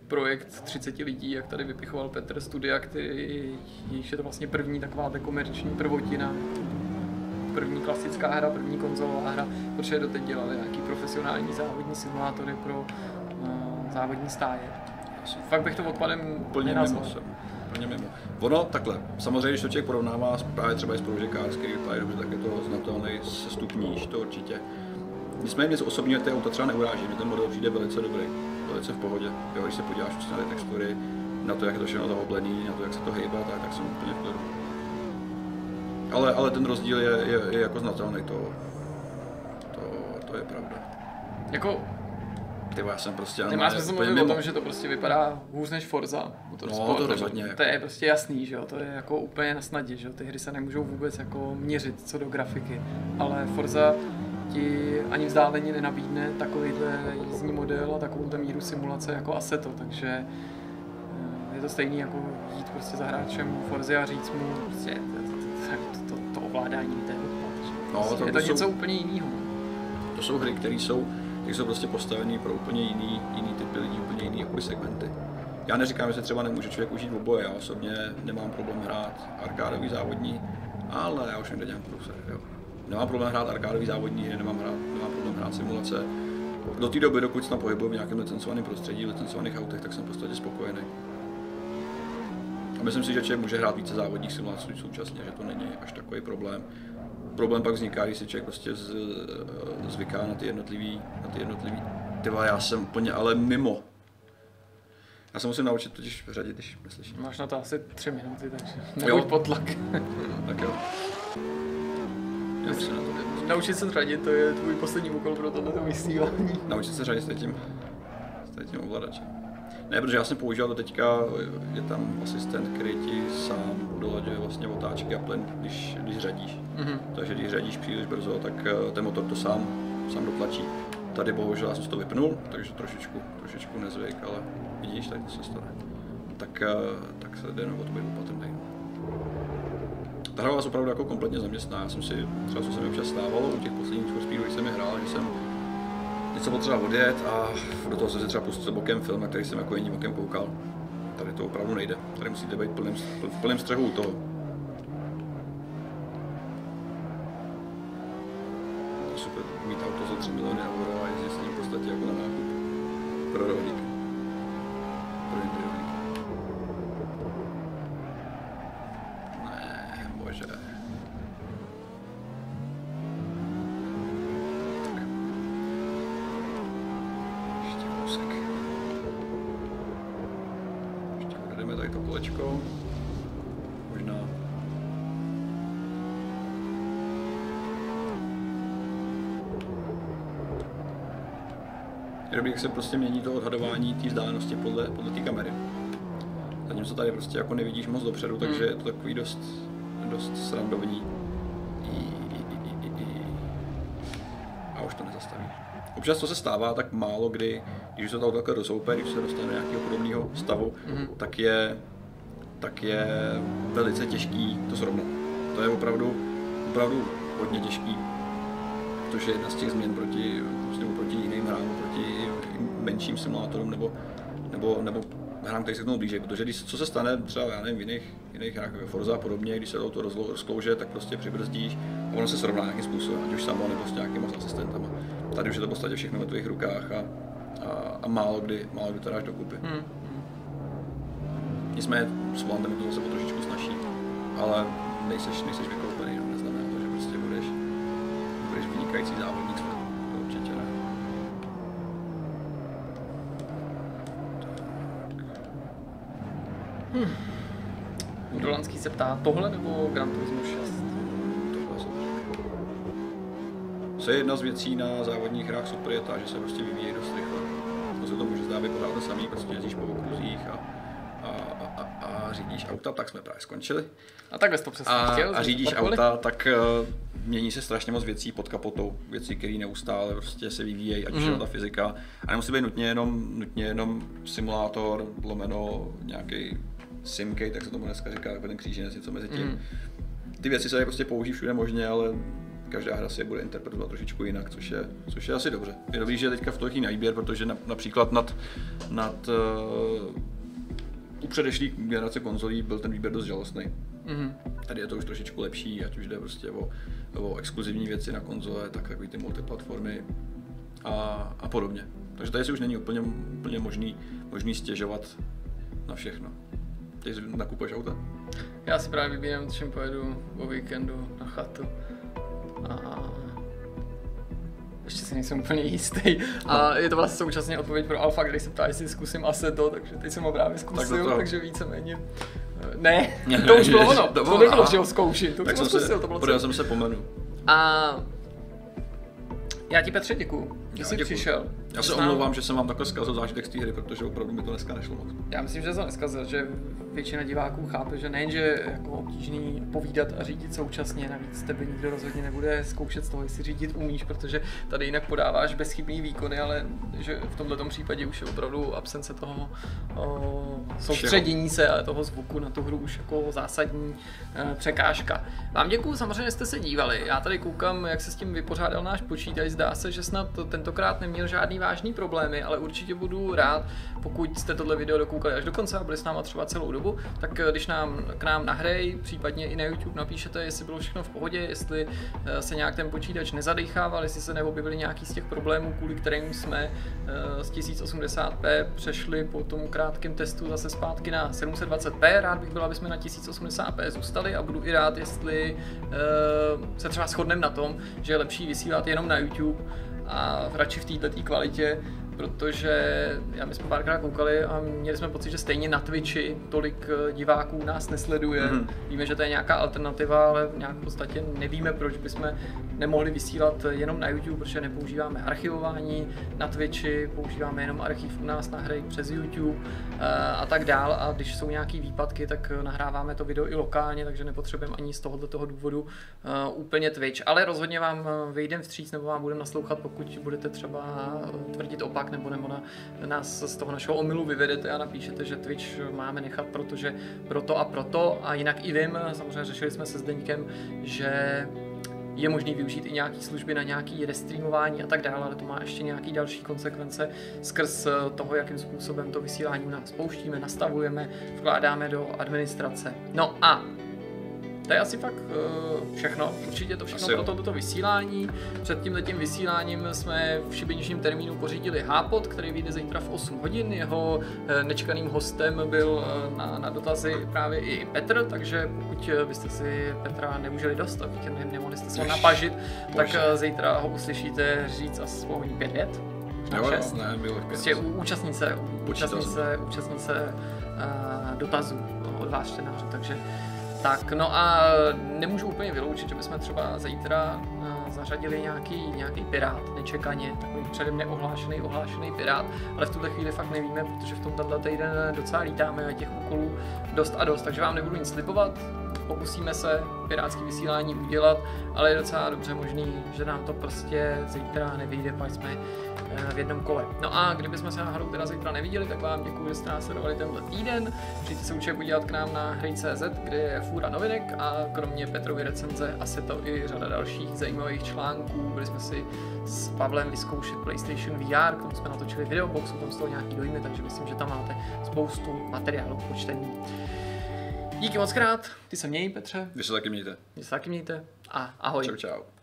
projekt třicet lidí, jak tady vypichoval Petr Studia, který je to vlastně první taková komerční prvotina. První klasická hra, první konzolová hra, protože doteď dělali nějaký profesionální závodní simulátory pro uh, závodní stáje. Fakt bych to odpadem úplně mimo jsem. Úplně mimo. Ono takhle, samozřejmě, když to člověk porovnává právě třeba i s Project Cars, který vypadá dobře, tak je to znatelný se stupníš, to určitě. Nicméně mě osobně ty auta třeba neuráží, mě ten model přijde velice dobrý, velice v pohodě. Jo, když se podíváš na ty textury, na to, jak je to všechno zaoblený, na to, jak se to hejbe, tak, tak jsem úplně v klidu. Ale, ale ten rozdíl je, je, je jako znatelný, to, to, to je pravda. Jako... Ty já jsem prostě... Nemá smysl mluvit o tom, že to prostě vypadá hůř než Forza. No, to rozhodně. To je prostě jasný, že jo, to je jako úplně na snadě, že jo, ty hry se nemůžou vůbec jako měřit co do grafiky. Ale Forza ti ani vzdáleně nenabídne takovýhle jízdní model a takovou míru simulace jako Assetto, takže je to stejný jako jít prostě za hráčem Forza a říct mu prostě to, to, to ovládání té no, to, je to, to něco jsou, úplně jiného. To jsou hry, které jsou, které jsou prostě postavené pro úplně jiný, jiný typy lidí, úplně jiný jakoby segmenty. Já neříkám, že se třeba nemůže člověk užít oboje, já osobně nemám problém hrát arkádový závodní, ale já už někde dělám průser, jo. Nemám problém hrát arkádový závodní hry, nemám, hrát, nemám problém hrát simulace. Do té doby, dokud se tam pohybuji v nějakém licencovaném prostředí, licencovaných autech, tak jsem v podstatě spokojený. A myslím si, že člověk může hrát více závodních simulací současně, že to není až takový problém. Problém pak vzniká, když si člověk prostě z, zvyká na ty jednotlivý, na ty jednotlivý. Tyva, já jsem úplně ale mimo. Já se musím naučit totiž řadit, když neslyším. Máš na to asi tři minuty, takže nebuď pod tlak. Tak jo. Já se na to naučit se řadit, to je tvůj poslední úkol pro tohleto vysílání. Naučit se řadit s tím, s tím ovladačem. Ne, protože já jsem používal do teďka, je tam asistent, který ti sám dolaďuje vlastně otáčky a plyn, když, když řadíš. Mm-hmm. Takže když řadíš příliš brzo, tak ten motor to sám, sám dotlačí. Tady bohužel já jsem to vypnul, takže trošičku, trošičku nezvyk, ale vidíš, tady to se stane. Tak, tak se jde o to být opatrný. Ta hra vás opravdu jako kompletně zaměstná. Já jsem si, třeba co se mi občas stávalo u těch posledních For Speedů, když jsem je hrál, že jsem něco potřeba odjet a do toho jsem si třeba pustil bokem film, na který jsem jako jedním okem koukal. Tady to opravdu nejde. Tady musíte být plným, v plném střehu u toho. To je super, mít auto za tři miliony euro a jezdit s ním v podstatě jako na nákup. Pro rohlík. Pro jindy rohlík. Ne, bože. Tady to kolečko, možná. Je dobrý, jak se prostě mění to odhadování té vzdálenosti podle, podle té kamery. Zatímco tady prostě jako nevidíš moc dopředu, mm. takže je to takový dost, dost srandovní. I, i, i, i, i. A už to nezastaví. Občas to se stává tak málo kdy, když se to takhle rozhoupe, když se dostane do nějakého podobného stavu, mm-hmm. tak je, tak je velice těžký to srovnat. To je opravdu, opravdu hodně těžký, protože jedna z těch změn proti, prostě proti jiným hrám, proti menším simulátorům nebo, nebo, nebo hrám, který se k tomu blíže, protože když, co se stane třeba já nevím, v jiných, jiných hrách, jako Forza a podobně, když se to rozklouže, tak prostě přibrzdíš a ono se srovná nějakým způsobem, ať už samo nebo s nějakýma asistentama. Tady už je to v podstatě všechno ve tvých rukách a, a, a málo kdy, málo kdy to dáš dokupy. Hmm. Nicméně s volantem to zase po trošičku snaží, ale nejseš, nejseš vykoupený, no, neznamená to, že prostě budeš, budeš vynikající závodník, to určitě ne. Hmm. Dolanský se ptá, tohle nebo Gran Turismo šest? Co je jedna z věcí na závodních hrách super je ta, že se prostě vyvíjí dost rychle. To se to může zdát být pořád to samý, prostě jezdíš po okruzích a, a, a, a, a řídíš auta, tak jsme právě skončili. A takhle jsi to přesně a, chtěl. A řídíš auta, tak uh, mění se strašně moc věcí pod kapotou, věci, které neustále prostě se vyvíjejí, ať už mm. je ta fyzika. A nemusí být nutně jenom, nutně jenom simulátor, lomeno nějaký simkej, tak se tomu dneska říká, takový ten kříženec, něco mezi tím. Mm. Ty věci se prostě použijí všude možně, ale každá hra si je bude interpretovat trošičku jinak, což je, což je asi dobře. Je dobrý, že je teďka v toho na výběr, protože na, například nad, nad uh, u předešlý generace konzolí byl ten výběr dost žalostný. Mm-hmm. Tady je to už trošičku lepší, ať už jde prostě o, o exkluzivní věci na konzole, tak takový ty multiplatformy a, a podobně. Takže tady si už není úplně, úplně možný, možný stěžovat na všechno. Ty nakupuješ auta? Já si právě vybírám, čím pojedu o víkendu na chatu. A ještě si nejsem úplně jistý. A je to vlastně současně odpověď pro Alfa, když se ptá, jestli zkusím Assetto, takže teď jsem ho právě zkusil, tak takže víceméně. Ne, to už bylo ono, to nebylo, že ho zkouším, to už jsem zkusil, to bylo celé. jsem se pomenu. A já ti, Petře, děkuju, že jsi přišel. Já se omlouvám, že jsem vám takhle zkazil zážitek z té hry, protože opravdu mi to dneska nešlo moc. Já myslím, že to neskazil, že většina diváků chápe, že nejen, že je jako obtížný povídat a řídit současně, navíc tebe nikdo rozhodně nebude zkoušet z toho, jestli řídit umíš, protože tady jinak podáváš bezchybný výkony, ale že v tomto případě už je opravdu absence toho o, soustředění se a toho zvuku na tu hru už jako zásadní e, překážka. Vám děkuju, samozřejmě jste se dívali. Já tady koukám, jak se s tím vypořádal náš počítač. Zdá se, že snad tentokrát neměl žádný vážný problémy, ale určitě budu rád, pokud jste tohle video dokoukali až do konce a byli s náma třeba celou dobu, tak když nám k nám nahrej, případně i na YouTube napíšete, jestli bylo všechno v pohodě, jestli se nějak ten počítač nezadechával, jestli se neobjevily nějaký z těch problémů, kvůli kterým jsme z tisíc osmdesát p přešli po tom krátkém testu zase zpátky na sedm set dvacet p. Rád bych byl, aby jsme na tisíc osmdesát p zůstali a budu i rád, jestli se třeba shodneme na tom, že je lepší vysílat jenom na YouTube a radši v této kvalitě, protože já my jsme párkrát koukali a měli jsme pocit, že stejně na Twitchi tolik diváků nás nesleduje. Mm-hmm. Víme, že to je nějaká alternativa, ale nějak v podstatě nevíme, proč bychom nemohli vysílat jenom na YouTube, protože nepoužíváme archivování na Twitchi, používáme jenom archiv u nás na hry přes YouTube a tak dál. A když jsou nějaký výpadky, tak nahráváme to video i lokálně, takže nepotřebujeme ani z tohoto toho důvodu úplně Twitch. Ale rozhodně vám vyjdem vstříc nebo vám budeme naslouchat, pokud budete třeba tvrdit opak nebo nebo na nás z toho našeho omylu vyvedete a napíšete, že Twitch máme nechat, protože proto a proto. A jinak i vím, samozřejmě řešili jsme se s Deňkem, že je možný využít i nějaké služby na nějaké restreamování a tak dále, ale to má ještě nějaké další konsekvence skrz toho, jakým způsobem to vysílání u nás pouštíme, nastavujeme, vkládáme do administrace. No a to je asi fakt uh, všechno, určitě to všechno pro toto vysílání. Před tímhletím vysíláním jsme v šibeničním termínu pořídili Hápot, který vyjde zítra v osm hodin. Jeho uh, nečkaným hostem byl uh, na, na dotazy právě i Petr, takže pokud byste si Petra neužili dost a ne, nemohli jste se ho napažit, tak uh, zítra ho uslyšíte říct aspoň pět vět. Jo, ne, bylo prostě účastnice, účastnice, účastnice uh, dotazů od vás čtenářů, takže tak, no a nemůžu úplně vyloučit, že bychom třeba zítra zařadili nějaký, nějaký pirát, nečekaně, takový předem neohlášený, ohlášený pirát, ale v tuhle chvíli fakt nevíme, protože v tom tenhle týden docela lítáme a těch úkolů dost a dost, takže vám nebudu nic slibovat, pokusíme se pirátský vysílání udělat, ale je docela dobře možný, že nám to prostě zítra nevyjde, pak jsme v jednom kole. No a kdybychom se náhodou teda zítra neviděli, tak vám děkuji, že jste nás sledovali tenhle týden. Přijďte se určitě podívat k nám na hry tečka cé zet, kde je fůra novinek a kromě Petrovy recenze Assetto i řada dalších zajímavých článků. Byli jsme si s Pavlem vyzkoušet PlayStation V R, k tomu jsme natočili videobox, tam z toho nějaký dojmy, takže myslím, že tam máte spoustu materiálu k počtení. Díky moc krát, ty se měj, Petře. Vy se taky mějte. Vy se taky mějte a ahoj. Čau, čau.